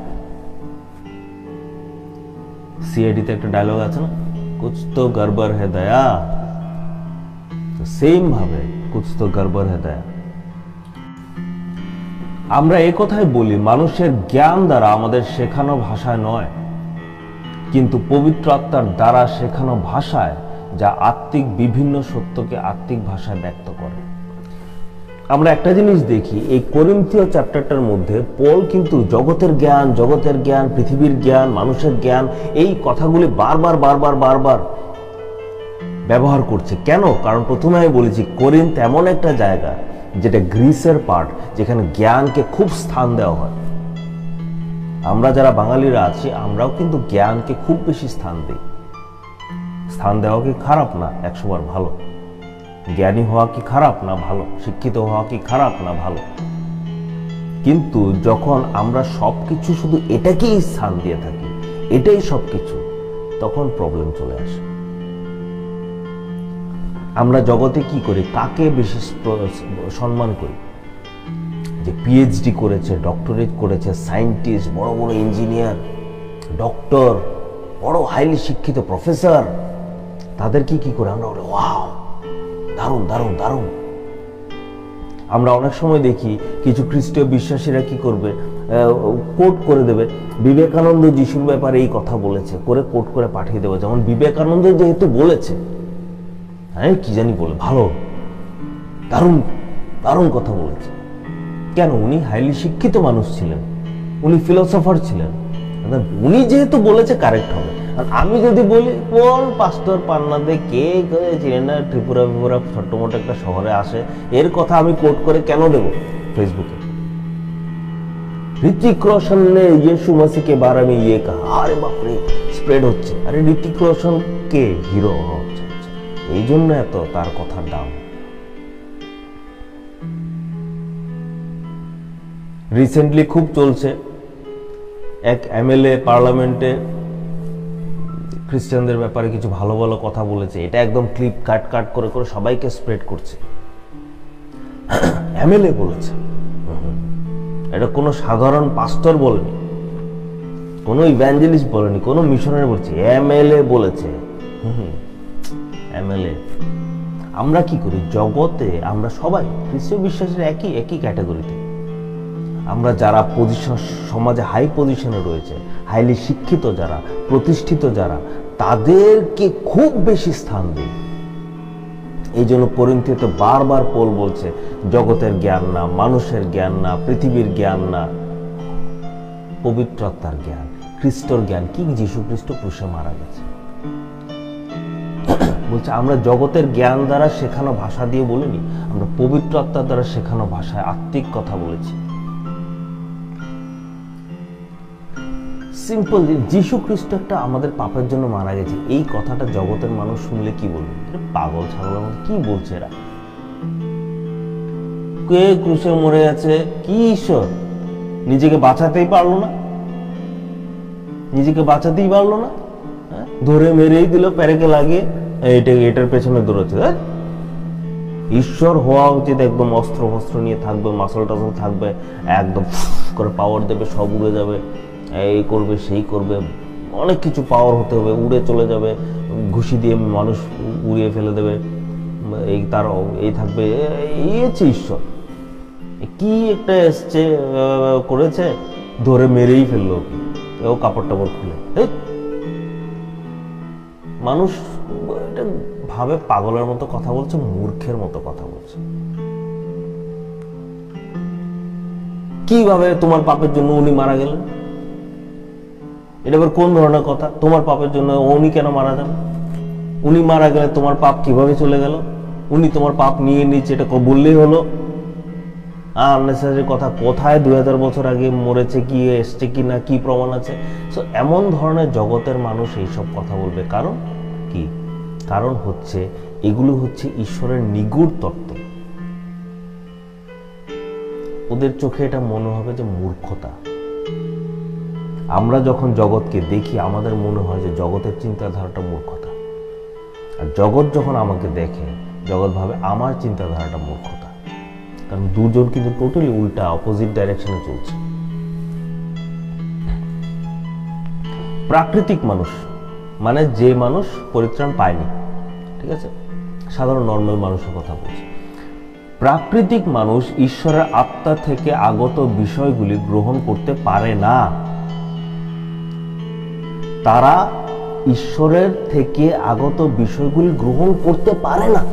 সিআইডিতে একটা ডায়লগ আছে না, কুছ তো গড়বড় হে দয়া। সেম ভাবে কুছ তো গড়বড় হে দয়া। আমরা এই কথাই বলি, মানুষের জ্ঞান দ্বারা আমাদের শেখানো ভাষায় নয়, কিন্তু পবিত্র আত্মার দ্বারা শেখানো ভাষায়, যা আত্মিক বিভিন্ন সত্যকে আত্মিক ভাষায় ব্যক্ত করে। আমরা একটা জিনিস দেখি, এই করিন্থীয় চ্যাপ্টারটার মধ্যে পল কিন্তু জগতের জ্ঞান, পৃথিবীর জ্ঞান, মানুষের জ্ঞান, এই কথাগুলি বারবার ব্যবহার করছে। কেন? কারণ প্রথমে আমি বলেছি, করিন্থ এমন একটা জায়গা যেটা গ্রিসের পার্ট, যেখানে জ্ঞানকে খুব স্থান দেওয়া হয়। আমরা যারা বাঙালিরা আছি, আমরাও কিন্তু জ্ঞানকে খুব বেশি স্থান দিই। স্থান দেওয়া কি খারাপ না? 100 বার ভালো। জ্ঞানী হওয়া কি খারাপ না? ভালো। শিক্ষিত হওয়া কি খারাপ না? ভালো। কিন্তু যখন আমরা সবকিছু শুধু এটাকেই স্থান দিয়ে থাকি, এটাই সবকিছু, তখন প্রবলেম চলে আসে। আমরা জগতে কি করি? কাকে বেশি সম্মান করি? যে পিএইচডি করেছে, ডক্টরেট করেছে, সায়েন্টিস্ট, বড় বড় ইঞ্জিনিয়ার, ডক্টর, বড় হাইলি শিক্ষিত প্রফেসর, তাদেরকে কি করে আমরা বলি ওয়াও, দারুণ দারুণ দারুণ। আমরা অনেক সময় দেখি কিছু খ্রিস্টীয় বিশ্বাসীরা কি করবে, কোট করে দেবে, বিবেকানন্দ যিশুর ব্যাপারে এই কথা বলেছে, করে কোট করে পাঠিয়ে দেবে। যেমন বিবেকানন্দ যেহেতু বলেছে, হ্যাঁ কি জানি বলে, ভালো, দারুণ দারুণ কথা বলেছে। কেন? উনি হাইলি শিক্ষিত মানুষ ছিলেন, উনি ফিলোসফার ছিলেন, উনি যেহেতু বলেছে কারেক্ট হবে। আর আমি যদি বলি কোন পাস্টর পান্নাদে কে ছিলেন না, ত্রিপুরা বিপুরা ছোট্ট মোটো একটা শহরে আসে, এর কথা আমি কোট করে কেন দেব ফেসবুকে? ऋतिक रोशन ने यीशु मसीह के बारे में ये कहा, अरे बाप रे স্প্রেড হচ্ছে। আরে ঋতিক রোশন কে? হিরো। এই জন্য এত তার কথার দাম। রিসেন্টলি খুব চলছে, এক এমএলএ পার্লামেন্টে খ্রিস্টানদের ব্যাপারে কিছু ভালো ভালো কথা বলেছে, এটা একদম ক্লিপ কাট কাট করে করে সবাইকে স্প্রেড করছে। এমএলএ বলেছে, এটা কোনো সাধারণ পাস্টর বলেনি, কোনো ইভ্যাঞ্জেলিস্ট বলেনি, কোনো মিশনারি বলছে, এমএলএ বলেছে। এমএলএ। আমরা কি করি জগতে? আমরা সবাই খ্রিস্টীয় বিশ্বাসের একই একই ক্যাটাগরিতে। আমরা যারা পজিশন, সমাজে হাই পজিশনে রয়েছে, হাইলি শিক্ষিত যারা, প্রতিষ্ঠিত যারা, তাদেরকে খুব বেশি স্থান দিই। এই জন্য করিন্থীয়তে বারবার পৌল বলছে, জগতের জ্ঞান না, মানুষের জ্ঞান না, পৃথিবীর জ্ঞান না, পবিত্র আত্মার জ্ঞান, খ্রিস্টর জ্ঞান। কি? যীশু খ্রিস্ট ক্রুশে মারা গেছে। বলছে আমরা জগতের জ্ঞান দ্বারা শেখানো ভাষা দিয়ে বলিনি, আমরা পবিত্র আত্মার দ্বারা শেখানো ভাষায় আত্মিক কথা বলেছি। সিম্পল, যীশু খ্রিস্ট একটা আমাদের পাপের জন্য মারা গেছে, এই কথাটা জগতের মানুষ শুনলে কি বলবে? পাগল ছাগলের মতো কি বলছে এরা? কে ক্রুশে মরে গেছে? কি ঈশ্বর? নিজেকে বাঁচাতেই পারলো না, নিজেকে বাঁচাতেই পারলো না, ধরে মেরেই দিল প্যারেকে লাগিয়ে, এটার পেছনে দৌড়াচ্ছে। ঈশ্বর হওয়া উচিত একদম অস্ত্র ফস্ত্র নিয়ে থাকবে, মাসল টাসল থাকবে, একদম করে পাওয়ার দেবে, সব উড়ে যাবে, এই করবে সেই করবে, অনেক কিছু পাওয়ার হতে হবে, উড়ে চলে যাবে, ঘুষি দিয়ে মানুষ উড়িয়ে ফেলে দেবে, এই তার এই থাকবে, এই হচ্ছে ঈশ্বর। কি একটা এসছে করেছে, ধরে মেরেই ফেললো, ও কাপড় টাপড় খুলে। মানুষ এটা ভাবে পাগলের মতো কথা বলছে, মূর্খের মতো কথা বলছে। কিভাবে তোমার পাপের জন্য উনি মারা গেলেন? এটা আবার কোন ধরনের কথা? তোমার পাপের জন্য উনি কেন মারা যান? উনি মারা গেলে তোমার পাপ কিভাবে চলে গেল? উনি তোমার পাপ নিয়ে নিচ্ছে, এটা বললেই হলো? আননেসেসারি কথা। কোথায় 2000 বছর আগে মরেছে, কি এসছে কি না, কি প্রমাণ আছে? সো এমন ধরনের জগতের মানুষ এইসব কথা বলবে। কারণ কি? কারণ হচ্ছে এগুলো হচ্ছে ঈশ্বরের নিগূঢ় তত্ত্ব। ওদের চোখে এটা মনে হবে যে মূর্খতা। আমরা যখন জগৎকে দেখি আমাদের মনে হয় যে জগতের চিন্তাধারাটা মূর্খতা, আর জগৎ যখন আমাকে দেখে জগৎ ভাবে আমার চিন্তাধারাটা মূর্খতা। কারণ দুজন কিন্তু টোটালি উল্টা, অপোজিট ডাইরেকশনে চলছে। প্রাকৃতিক মানুষ মানে যে মানুষ পরিত্রাণ পায়নি, ঠিক আছে, সাধারণ নর্মাল মানুষের কথা বলছি। প্রাকৃতিক মানুষ ঈশ্বরের আত্মা থেকে আগত বিষয়গুলি গ্রহণ করতে পারে না। তারা ঈশ্বরের থেকে আগত বিষয়গুলি গ্রহণ করতে পারে না।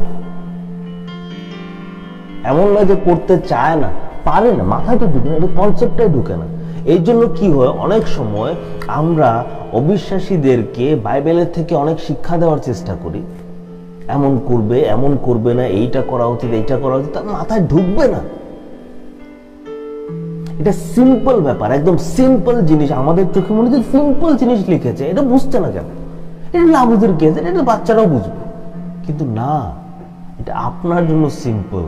এমন নয় যে করতে চায় না, পারে না, মাথায় তো ঢুকে না, এটা কনসেপ্টটাই ঢুকে না। এই জন্য কি হয়, অনেক সময় আমরা অবিশ্বাসীদেরকে বাইবেলের থেকে অনেক শিক্ষা দেওয়ার চেষ্টা করি, এমন করবে, এমন করবে না, এইটা করা উচিত, এইটা করা উচিত, তার মাথায় ঢুকবে না। এটা সিম্পল ব্যাপার, একদম সিম্পল জিনিস। আমাদের চোখে মনে হচ্ছে সিম্পল জিনিস লিখেছে, এটা বুঝছে না কেন? এটা লাভুদের কেস, এটা বাচ্চারাও বুঝবে। কিন্তু না, এটা আপনার জন্য সিম্পল,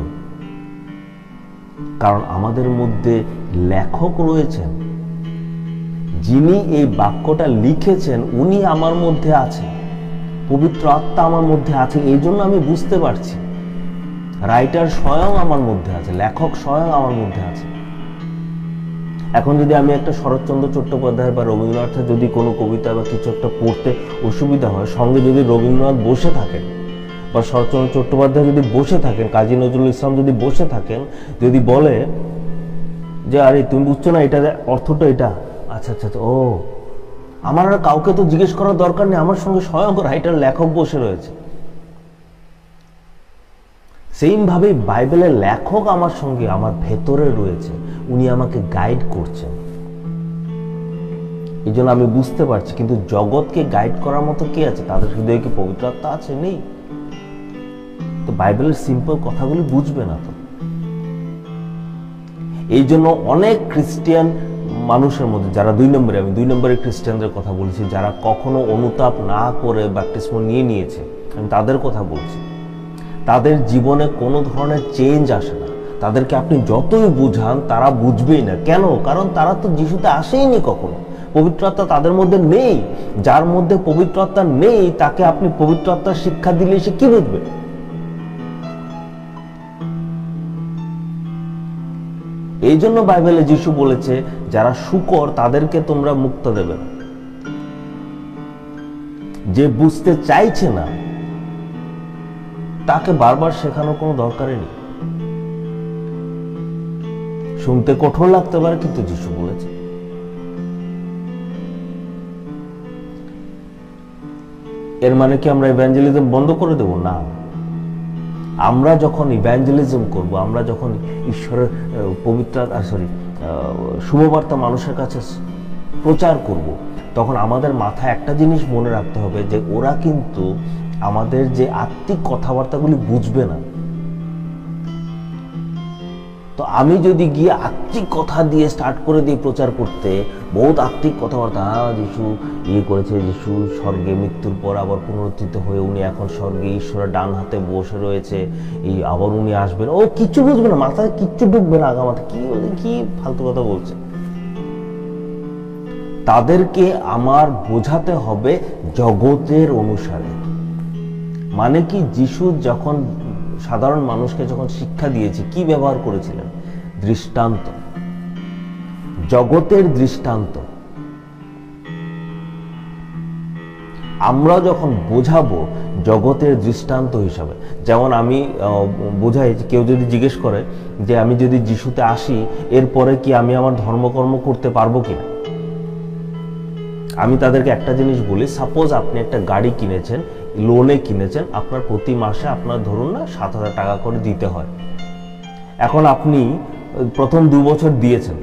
কারণ আমাদের মধ্যে লেখক রয়েছেন, যিনি এই বাক্যটা লিখেছেন উনি আমার মধ্যে আছেন, পবিত্র আত্মা আমার মধ্যে আছে, এই জন্য আমি বুঝতে পারছি। রাইটার স্বয়ং আমার মধ্যে আছে, লেখক স্বয়ং আমার মধ্যে আছে। এখন যদি আমি একটা শরৎচন্দ্র চট্টোপাধ্যায় বা রবীন্দ্রনাথের যদি কোনো কবিতা বা কিছু একটা পড়তে অসুবিধা হয়, সঙ্গে যদি রবীন্দ্রনাথ বসে থাকেন বা শরৎচন্দ্র চট্টোপাধ্যায় যদি বসে থাকেন, কাজী নজরুল ইসলাম যদি বসে থাকেন, যদি বলে যে আরে তুমি বুঝছো না, এটা অর্থটা এটা, আচ্ছা আচ্ছা ও, আমার আর কাউকে তো জিজ্ঞেস করার দরকার নেই, আমার সঙ্গে স্বয়ং রাইটার লেখক বসে রয়েছে। সেম ভাবে বাইবেলের লেখক আমার সঙ্গে আমার ভেতরে রয়েছে, উনি আমাকে গাইড করছেন। এই জন্য আমি বুঝতে পারছি, কিন্তু জগৎকে গাইড করার মতো কে আছে? তাদের হৃদয়ে কি পবিত্র আত্মা আছে? নেই। তো বাইবেলের সিম্পল কথাগুলি বুঝবে না। তো এই জন্য অনেক খ্রিস্টিয়ান মানুষের মধ্যে যারা আমি 2 নম্বরের খ্রিস্টানদের কথা বলছি, যারা কখনো অনুতাপ না করে বাপ্তিস্ম নিয়েছে, আমি তাদের কথা বলছি। তাদের জীবনে কোনো ধরনের চেঞ্জ আসে না। তাদেরকে আপনি যতই বুঝান তারা বুঝবেই না। কেন? কারণ তারা তো যিশুতে আসেইনি কখনো। পবিত্র আত্মা তাদের মধ্যে নেই। যার মধ্যে পবিত্র আত্মা নেই তাকে আপনি পবিত্র আত্মার শিক্ষা দিলে সে কি বুঝবে? এই জন্য বাইবেলে যিশু বলেছে, যারা শূকর তাদেরকে তোমরা মুক্ত দেবে না। যে বুঝতে চাইছে না তাকে বারবার শেখানোর কোনো দরকারই নেই। শুনতে কঠোর লাগতে পারে, কিন্তু যিশু বলেছে। এর মানে কি আমরা ইভাঞ্জেলিজম বন্ধ করে দেব? না। আমরা যখন ইভাঞ্জেলিজম করব, আমরা যখন ঈশ্বরের পবিত্র শুভবার্তা মানুষের কাছে প্রচার করব, তখন আমাদের মাথায় একটা জিনিস মনে রাখতে হবে, যে ওরা কিন্তু আমাদের যে আত্মিক কথাবার্তাগুলি বুঝবে না। তো আমি যদি গিয়ে আত্মিক কথা দিয়ে স্টার্ট করে দিই প্রচার করতে, বহুত আত্মিক কথাবার্তা, যিশু করেছে, যিশু স্বর্গে মৃত্যুর পর আবার পুনরুত্থিত হয়ে উনি এখন স্বর্গে ঈশ্বরের ডান হাতে বসে রয়েছে, আবার উনি আসবেন, ও কিচ্ছু বুঝবে না, মাথায় কিচ্ছু ঢুকবে না, আগামাথা কি ফালতু কথা বলছে। তাদেরকে আমার বোঝাতে হবে জগতের অনুসারে। মানে কি, যিশু যখন সাধারণ মানুষকে যখন শিক্ষা দিয়েছে, কি ব্যবহার করেছিলেন? দৃষ্টান্ত, জগতের দৃষ্টান্ত। আমরা যখন বোঝাবো জগতের দৃষ্টান্ত হিসাবে, যেমন আমি বোঝাই, কেউ যদি জিজ্ঞেস করে যে আমি যদি যিশুতে আসি, এরপরে কি আমি আমার ধর্মকর্ম করতে পারবো কিনা, আমি তাদেরকে একটা জিনিস বলি, সাপোজ আপনি একটা গাড়ি কিনেছেন, লোনে কিনেছেন, আপনার প্রতি মাসে আপনার ধরুন না 7,000 টাকা করে দিতে হয়। এখন আপনি প্রথম 2 বছর দিয়েছেন,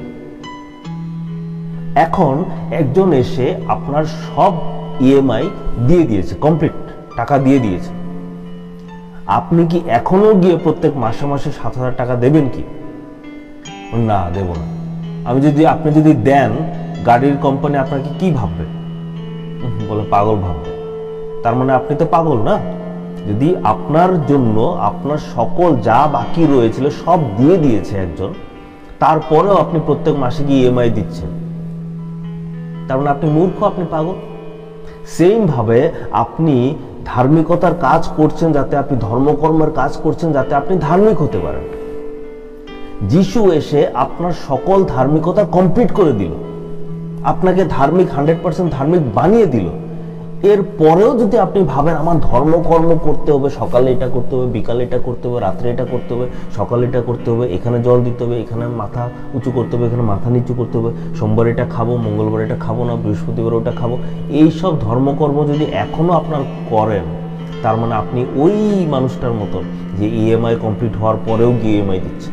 এখন একজন এসে আপনার সব ইএমআই দিয়ে দিয়েছে, কমপ্লিট টাকা দিয়ে দিয়েছে। আপনি কি এখনো গিয়ে প্রত্যেক মাসে মাসে 7,000 টাকা দেবেন কি? না, দেব না। আপনি যদি দেন, গাড়ির কোম্পানি আপনাকে কি ভাববে? বলে পাগল ভাববে। তার মানে আপনি তো পাগল না। যদি আপনার জন্য আপনার সকল যা বাকি রয়েছিল সব দিয়ে দিয়েছে একজন, তারপরেও আপনি প্রত্যেক মাসে গিয়ে ইএমআই দিচ্ছেন, তার মানে আপনি মূর্খ, আপনি পাগল। সেম ভাবে আপনি ধার্মিকতার কাজ করছেন, যাতে আপনি ধর্মকর্মের কাজ করছেন, যাতে আপনি ধার্মিক হতে পারেন। যিশু এসে আপনার সকল ধার্মিকতা কমপ্লিট করে দিল, আপনাকে ধার্মিক 100% ধার্মিক বানিয়ে দিল। এর পরেও যদি আপনি ভাবেন আমার ধর্মকর্ম করতে হবে, সকালে এটা করতে হবে, বিকালে এটা করতে হবে, রাত্রে এটা করতে হবে, সকালে এটা করতে হবে, এখানে জল দিতে হবে, এখানে মাথা উঁচু করতে হবে, এখানে মাথা নিচু করতে হবে, সোমবার এটা খাবো, মঙ্গলবার এটা খাবো না, বৃহস্পতিবার ওটা খাবো, এইসব ধর্মকর্ম যদি এখনো আপনার করেন, তার মানে আপনি ওই মানুষটার মতো যে ইএমআই কমপ্লিট হওয়ার পরেও গিয়ে ইএমআই দিচ্ছে।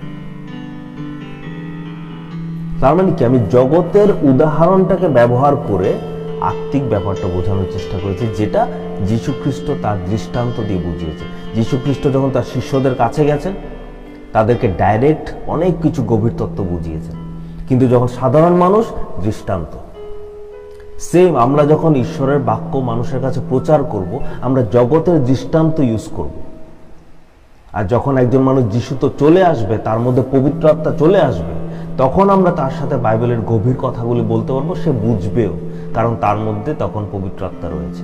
তার মানে কি, আমি জগতের উদাহরণটাকে ব্যবহার করে আত্মিক ব্যাপারটা বোঝানোর চেষ্টা করেছি, যেটা যীশু খ্রিস্ট তার দৃষ্টান্ত দিয়ে বুঝিয়েছে। যীশু খ্রিস্ট যখন তার শিষ্যদের কাছে গেছেন, তাদেরকে ডাইরেক্ট অনেক কিছু গভীর তত্ত্ব বুঝিয়েছেন, কিন্তু যখন সাধারণ মানুষ, দৃষ্টান্ত। সেম আমরা যখন ঈশ্বরের বাক্য মানুষের কাছে প্রচার করব, আমরা জগতের দৃষ্টান্ত ইউজ করব। আর যখন একজন মানুষ যিশু তো চলে আসবে, তার মধ্যে পবিত্র আত্মা চলে আসবে, তখন আমরা তার সাথে বাইবেলের গভীর কথাগুলি বলতে পারবো, সে বুঝবেও, কারণ তার মধ্যে তখন পবিত্র আত্মা রয়েছে।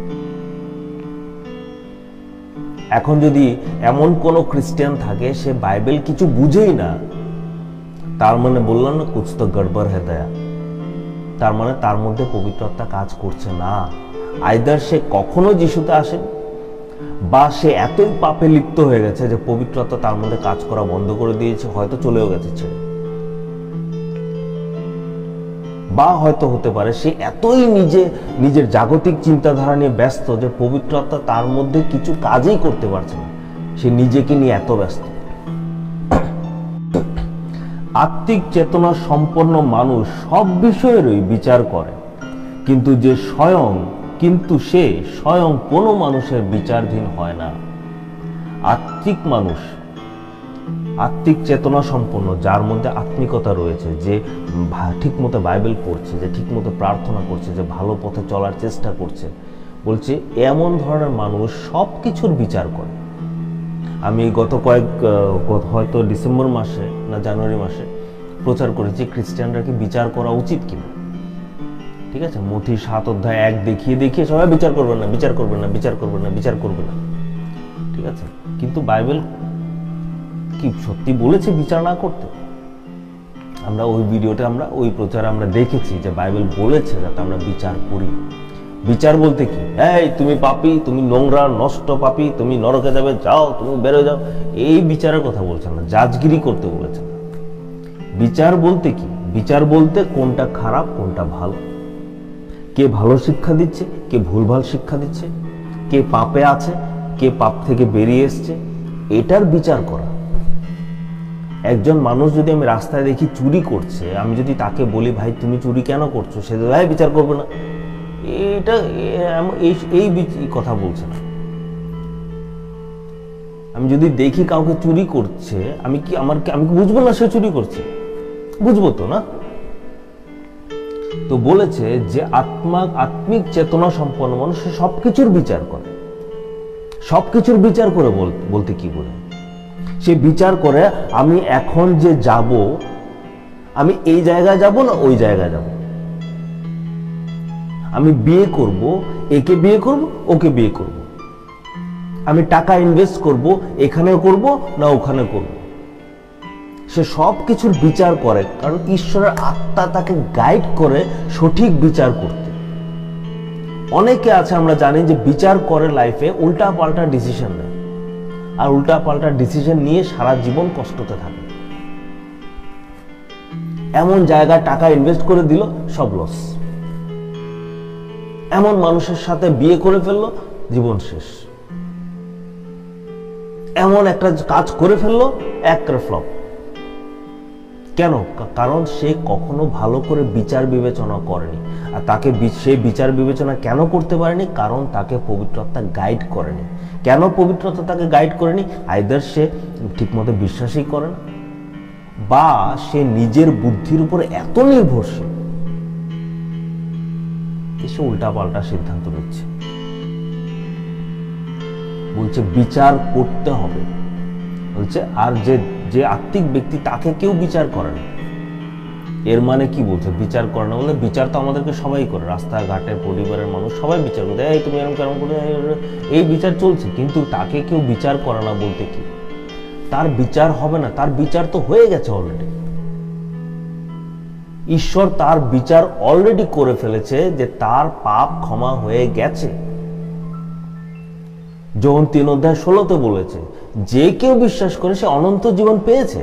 এখন যদি এমন কোন খ্রিস্টান থাকে, সে বাইবেল কিছু বুঝেই না, তার মানে বললাম না, কুছ তো গড়বড় হ্যায় দয়া, তার মানে তার মধ্যে পবিত্র আত্মা কাজ করছে না। আইদার সে কখনো যিশুতে আসেন, বা সে এতই পাপে লিপ্ত হয়ে গেছে যে পবিত্র আত্মা তার মধ্যে কাজ করা বন্ধ করে দিয়েছে, হয়তো চলেও গেছে ছেড়ে, বা হয়তো হতে পারে সে এতই নিজের জাগতিক চিন্তাধারা নিয়ে ব্যস্ত যে পবিত্র আত্মা তার মধ্যে কিছু কাজই করতে পারছে না, সে নিজেকে নিয়ে এত ব্যস্ত। আত্মিক চেতনা সম্পন্ন মানুষ সব বিষয়েরই বিচার করে, কিন্তু সে স্বয়ং কোনো মানুষের বিচারধীন হয় না। আত্মিক চেতনা সম্পন্ন, যার মধ্যে আত্মিকতা রয়েছে, যে ঠিক মতো বাইবেল পড়ছে, যে ঠিক মতো প্রার্থনা করছে, যে ভালো পথে চলার চেষ্টা করছে, বলছে এমন ধরনের মানুষ সব কিছুর বিচার করে। আমি হয়তো ডিসেম্বর মাসে না জানুয়ারি মাসে প্রচার করেছি খ্রিস্টানরা কি বিচার করা উচিত কিনা। ঠিক আছে, মথি 7 অধ্যায় 1 দেখিয়ে সবাই বিচার করবে না, বিচার করবে না, বিচার করবে না, বিচার করবে না। ঠিক আছে, কিন্তু বাইবেল কি সত্যি বলেছে বিচার না করতে? আমরা ওই ভিডিওতে ওই প্রচারে আমরা দেখেছি যে বাইবেল বলেছে যাতে আমরা বিচার করি। বিচার বলতে কি, এই তুমি পাপী, তুমি নোংরা নষ্ট পাপী, তুমি নরকে যাবে, যাও, তুমি বেরো যাও, এই বিচারের কথা বলছে না, জাজগিরি করতে বলেছে না। বিচার বলতে কি? বিচার বলতে কোনটা খারাপ কোনটা ভালো, কে ভালো শিক্ষা দিচ্ছে, কে ভুলভাল শিক্ষা দিচ্ছে, কে পাপে আছে, কে পাপ থেকে বেরিয়ে এসছে, এটার বিচার করা। একজন মানুষ যদি আমি রাস্তায় দেখি চুরি করছে, আমি যদি তাকে বলি ভাই তুমি চুরি কেন করছো, সে তো ভাই বিচার করবে না, এটা এই কথা বলছে না। আমি যদি দেখি কাউকে চুরি করছে, আমি কি বুঝবো না সে চুরি করছে? বুঝবো তো না। তো বলেছে যে আত্মিক চেতনা সম্পন্ন মানুষ সবকিছুর বিচার করে। সবকিছুর বিচার করে বলতে কি বলে? সে বিচার করে আমি এখন যে যাব, আমি এই জায়গায় যাব না ওই জায়গায় যাব, আমি বিয়ে করব, একে বিয়ে করব, ওকে বিয়ে করব, আমি টাকা ইনভেস্ট করব, এখানে করব না ওখানে করব। সে সব কিছুর বিচার করে, কারণ ঈশ্বরের আত্মা তাকে গাইড করে সঠিক বিচার করতে। অনেকে আছে আমরা জানি যে বিচার করে লাইফে, উল্টা পাল্টা ডিসিশন নেয়, আর উল্টা পাল্টা ডিসিশন নিয়ে সারা জীবন কষ্টতে থাকে। এমন জায়গায় টাকা ইনভেস্ট করে দিল, সব লস। এমন মানুষের সাথে বিয়ে করে ফেললো, জীবন শেষ। এমন একটা কাজ করে ফেললো, একটা ফ্লপ। কেন? কারণ সে কখনো ভালো করে বিচার বিবেচনা করেনি। আর তাকে সে বিচার বিবেচনা কেন করতে পারেনি? কারণ তাকে পবিত্র আত্মা গাইড করেনি। কেন পবিত্র আত্মা তাকে গাইড করেনি? আইদার সে ঠিকমতো বিশ্বাসই করে না, বা সে নিজের বুদ্ধির উপর এত নির্ভরশীল সে উল্টা পাল্টা সিদ্ধান্ত নিচ্ছে। বলছে বিচার করতে হবে। বলছে আর যে আত্মিক ব্যক্তি তাকে কেউ বিচার করে না। এর মানে কি বলছে বিচার করে না? বলে বিচার তো আমাদেরকে সবাই করে, রাস্তাঘাটে পরিবারের মানুষ সবাই বিচার করে, এই তুমি এরকম কেমন করে, এই বিচার চলছে, কিন্তু তাকে কেউ বিচার করে না। বলতে কি তার বিচার হবে না? তার বিচার তো হয়ে গেছে অলরেডি। ঈশ্বর তার বিচার অলরেডি করে ফেলেছে, যে তার পাপ ক্ষমা হয়ে গেছে। যোহন 3:16 বলেছে যে কেউ বিশ্বাস করে সে অনন্ত জীবন পেয়েছে।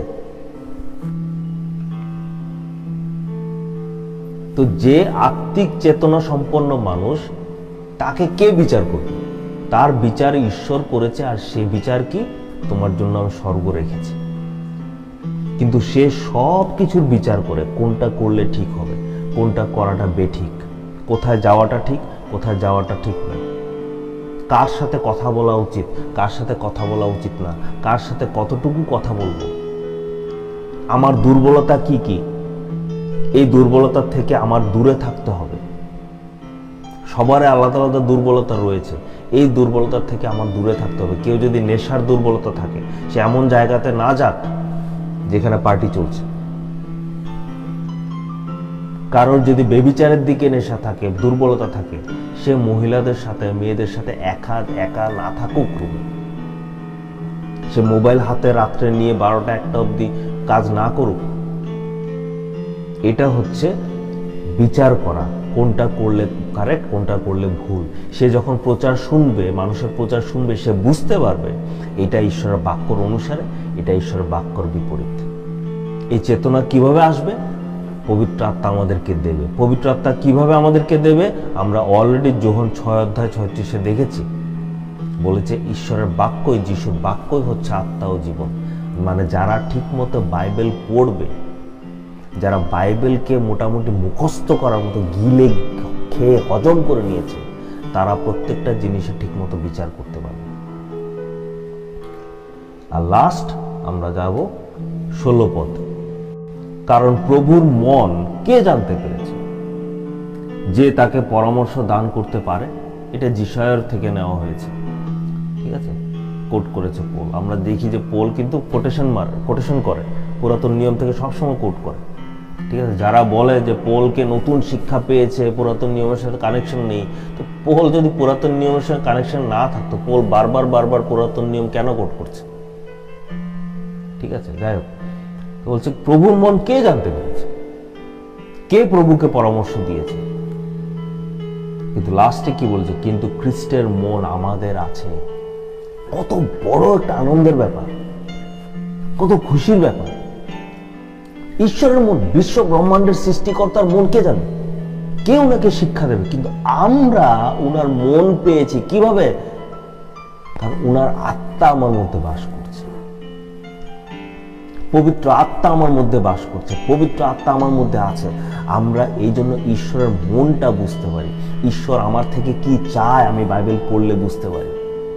তো যে আত্মিক চেতনা সম্পন্ন মানুষ, তাকে কে বিচার করবে? তার বিচার ঈশ্বর করেছে, আর সে বিচার কি? তোমার জন্য আমি স্বর্গ রেখেছি। কিন্তু সে সব কিছুর বিচার করে, কোনটা করলে ঠিক হবে, কোনটা করাটা বেঠিক, কোথায় যাওয়াটা ঠিক, কোথায় যাওয়াটা ঠিক না, কার সাথে কথা বলা উচিত, কার সাথে কথা বলা উচিত না, কার সাথে কতটুকু কথা বলবো, আমার দুর্বলতা কি কি, এই দুর্বলতার থেকে আমার দূরে থাকতে হবে। সবার আলাদা আলাদা দুর্বলতা রয়েছে, এই দুর্বলতার থেকে আমার দূরে থাকতে হবে। কেউ যদি নেশার দুর্বলতা থাকে, সে এমন জায়গাতে না যাক যেখানে পার্টি চলছে। কারোর যদি বেবিচারের দিকে নেশা থাকে, দুর্বলতা থাকে, সে মহিলাদের সাথে, মেয়েদের সাথে একা না থাকুক রুমে। সে মোবাইল হাতে রাত্রে নিয়ে 12টা-1টা অবধি কাজ না করুক। এটা হচ্ছে বিচার করা, কোনটা করলে কারেক্ট, কোনটা করলে ভুল। সে যখন প্রচার শুনবে, মানুষের প্রচার শুনবে, সে বুঝতে পারবে এটা ঈশ্বরের বাক্যর অনুসারে, এটা ঈশ্বরের বাক্যর বিপরীত। এই চেতনা কিভাবে আসবে? পবিত্র আত্মা আমাদেরকে দেবে। পবিত্র আত্মা কিভাবে আমাদেরকে দেবে? আমরা অলরেডি যোহন 6:36 দেখেছি। বলেছে ঈশ্বরের বাক্যই, যিশুর বাক্যই হচ্ছে আত্মা ও জীবন। মানে যারা ঠিক মতো বাইবেল পড়বে, যারা বাইবেলকে মোটামুটি মুখস্থ করার মতো গিলে খেয়ে হজম করে নিয়েছে, তারা প্রত্যেকটা জিনিসে ঠিক মতো বিচার করতে পারবে। আর লাস্ট আমরা যাব 16 পদ। কারণ প্রভুর মন কে জানতে পেরেছে, যে তাকে পরামর্শ দান করতে পারে। এটা যিশায়ার থেকে নেওয়া হয়েছে, ঠিক আছে, কোট করেছে পোল। আমরা দেখি যে পোল কিন্তু কোটেশন করে, পুরাতন নিয়ম থেকে সবসময় কোট করে, ঠিক আছে। যারা বলে যে পোলকে নতুন শিক্ষা পেয়েছে, পুরাতন নিয়মের সাথে কানেকশন নেই, তো পোল যদি পুরাতন নিয়মের সাথে কানেকশন না থাকতো, পোল বারবার পুরাতন নিয়ম কেন কোট করছে, ঠিক আছে। যাই হোক, বলছে প্রভুর মন কে জানতে পেরেছে, কে প্রভুকে পরামর্শ দিয়েছে। কিন্তু লাস্টে কি বলছে, কিন্তু খ্রিস্টের মন আমাদের আছে। কত বড় একটা আনন্দের ব্যাপার, কত খুশির ব্যাপার। ঈশ্বরের মন, বিশ্ব ব্রহ্মাণ্ডের সৃষ্টিকর্তার মন কে জানে, কে ওনাকে শিক্ষা দেবে। কিন্তু আমরা ওনার মন পেয়েছি কিভাবে, কারণ ওনার আত্মা আমার মধ্যে বাস করছে, পবিত্র আত্মা আমার মধ্যে বাস করছে, পবিত্র আত্মা আমার মধ্যে আছে। আমরা এই জন্য ঈশ্বরের মনটা বুঝতে পারি। ঈশ্বর আমার থেকে কি চায় আমি বাইবেল পড়লে বুঝতে পারি।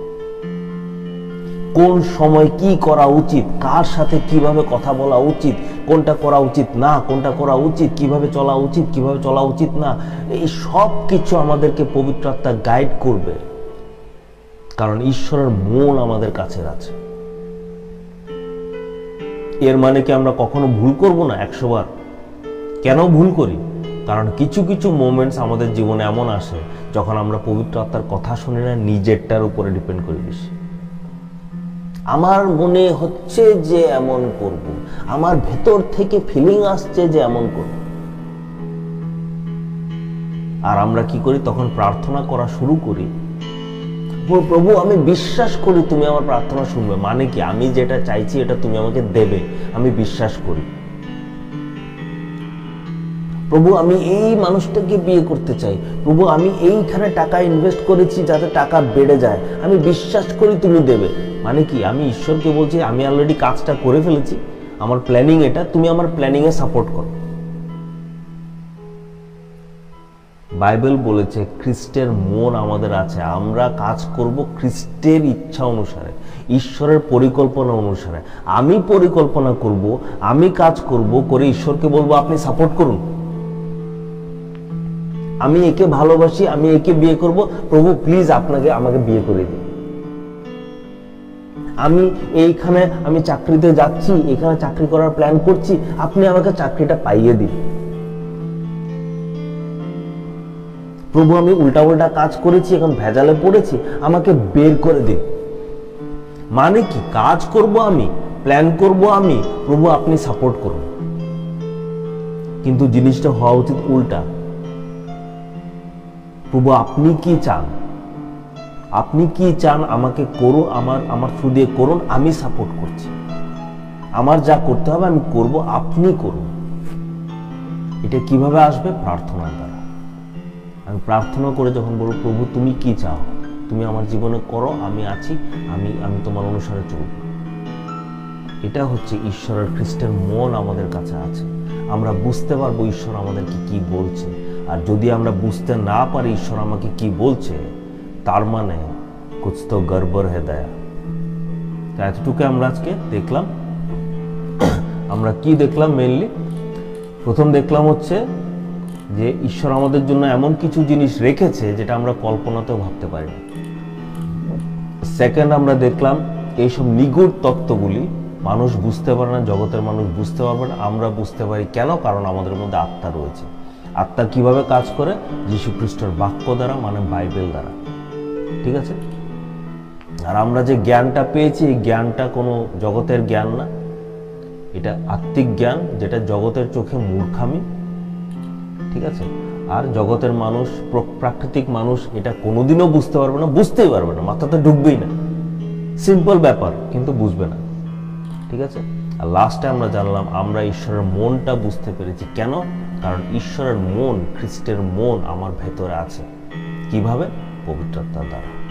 কোন সময় কি করা উচিত, কার সাথে কিভাবে কথা বলা উচিত, কোনটা করা উচিত না, কোনটা করা উচিত, কিভাবে চলা উচিত, কিভাবে চলা উচিত না, এই সব কিছু আমাদেরকে পবিত্র আত্মা গাইড করবে। কারণ ঈশ্বরের মন আমাদের কাছে আছে। এর মানে কি আমরা কখনো ভুল করব না? 100 বার। কেন ভুল করি? কারণ কিছু কিছু মোমেন্টস আমাদের জীবনে এমন আসে যখন আমরা পবিত্র আত্মার কথা শুনি না, নিজেরটার উপরে ডিপেন্ড করি বেশি। আমার মনে হচ্ছে যে এমন করব, আমার ভেতর থেকে ফিলিং আসছে যে এমন করব। আর আমরা কি করি, তখন প্রার্থনা করা শুরু করি, প্রভু আমি বিশ্বাস করি তুমি আমার প্রার্থনা শুনবে। মানে কি, আমি যেটা চাইছি এটা তুমি আমাকে দেবে, আমি বিশ্বাস করি। প্রভু আমি এই মানুষটাকে বিয়ে করতে চাই, প্রভু আমি এইখানে টাকা ইনভেস্ট করেছি যাতে টাকা বেড়ে যায়, আমি বিশ্বাস করি তুমি দেবে। মানে কি, আমি ঈশ্বরকে বলছি আমি অলরেডি কাজটা করে ফেলেছি, আমার প্ল্যানিং এটা, তুমি আমার প্ল্যানিং এ সাপোর্ট করো। বাইবেল বলেছে খ্রিস্টের মন আমাদের আছে, আমরা কাজ করব খ্রিস্টের ইচ্ছা অনুসারে, ঈশ্বরের পরিকল্পনা অনুসারে। আমি পরিকল্পনা করব, আমি কাজ করব, করে ঈশ্বরকে বলবো আপনি সাপোর্ট করুন। আমি একে ভালোবাসি, আমি একে বিয়ে করব, প্রভু প্লিজ আমাকে বিয়ে করে দিন। আমি এইখানে আমি চাকরিতে যাচ্ছি, এখানে চাকরি করার প্ল্যান করছি, আপনি আমাকে চাকরিটা পাইয়ে দিন। প্রভু আমি উল্টা কাজ করেছি, এখন ভেজালে পড়েছি, আমাকে বের করে দিন। মানে কি, কাজ করব আমি, প্ল্যান করব আমি, প্রভু আপনি সাপোর্ট করুন। কিন্তু জিনিসটা হওয়া উচিত উল্টা। প্রভু আপনি কি চান, আপনি কি চান আমাকে করুন, আমার থ্রু দিয়ে করুন, আমি সাপোর্ট করছি, আমার যা করতে হবে আমি করব, আপনি করুন। এটা কিভাবে আসবে? প্রার্থনার দ্বারা। আমি প্রার্থনা করে যখন বলবো প্রভু তুমি কি চাও, তুমি আমার জীবনে করো, আমি আছি, আমি তোমার অনুসারে চলব। এটা হচ্ছে ঈশ্বরের, খ্রিস্টের মন আমাদের কাছে আছে। আমরা বুঝতে পারবো ঈশ্বর আমাদেরকে কি বলছে। আর যদি আমরা বুঝতে না পারি ঈশ্বর আমাকে কি বলছে, তার মানে কুছ তো গড়বড় হে দয়া। এতটুকু আমরা আজকে দেখলাম। আমরা কি দেখলাম? মেইনলি প্রথম দেখলাম হচ্ছে যে ঈশ্বর আমাদের জন্য এমন কিছু জিনিস রেখেছে যেটা আমরা কল্পনাতেও ভাবতে পারি না। সেকেন্ড আমরা দেখলাম এইসব নিগূঢ় তত্ত্বগুলি মানুষ বুঝতে পারে না, জগতের মানুষ বুঝতে পারবে না, আমরা বুঝতে পারি। কেন? কারণ আমাদের মধ্যে আত্মা রয়েছে। আত্মা কিভাবে কাজ করে? যীশু খ্রিস্টের বাক্য দ্বারা, মানে বাইবেল দ্বারা। ঠিক আছে? আর আমরা যে জ্ঞানটা পেয়েছি, এই জ্ঞানটা কোনো জগতের জ্ঞান না, এটা আত্মিক জ্ঞান, যেটা জগতের চোখে মূর্খামি। ঠিক আছে? আর জগতের মানুষ, প্রাকৃতিক মানুষ এটা কোনোদিনও বুঝতে পারবে না, বুঝতেই পারবে না, মাথাতে ঢুকবেই না। সিম্পল ব্যাপার, কিন্তু বুঝবে না। ঠিক আছে? আর লাস্টে আমরা জানলাম আমরা ঈশ্বরের মনটা বুঝতে পেরেছি। কেন? কারণ ঈশ্বরের মন, খ্রিস্টের মন আমার ভেতরে আছে। কিভাবে? পবিত্রতার দ্বারা।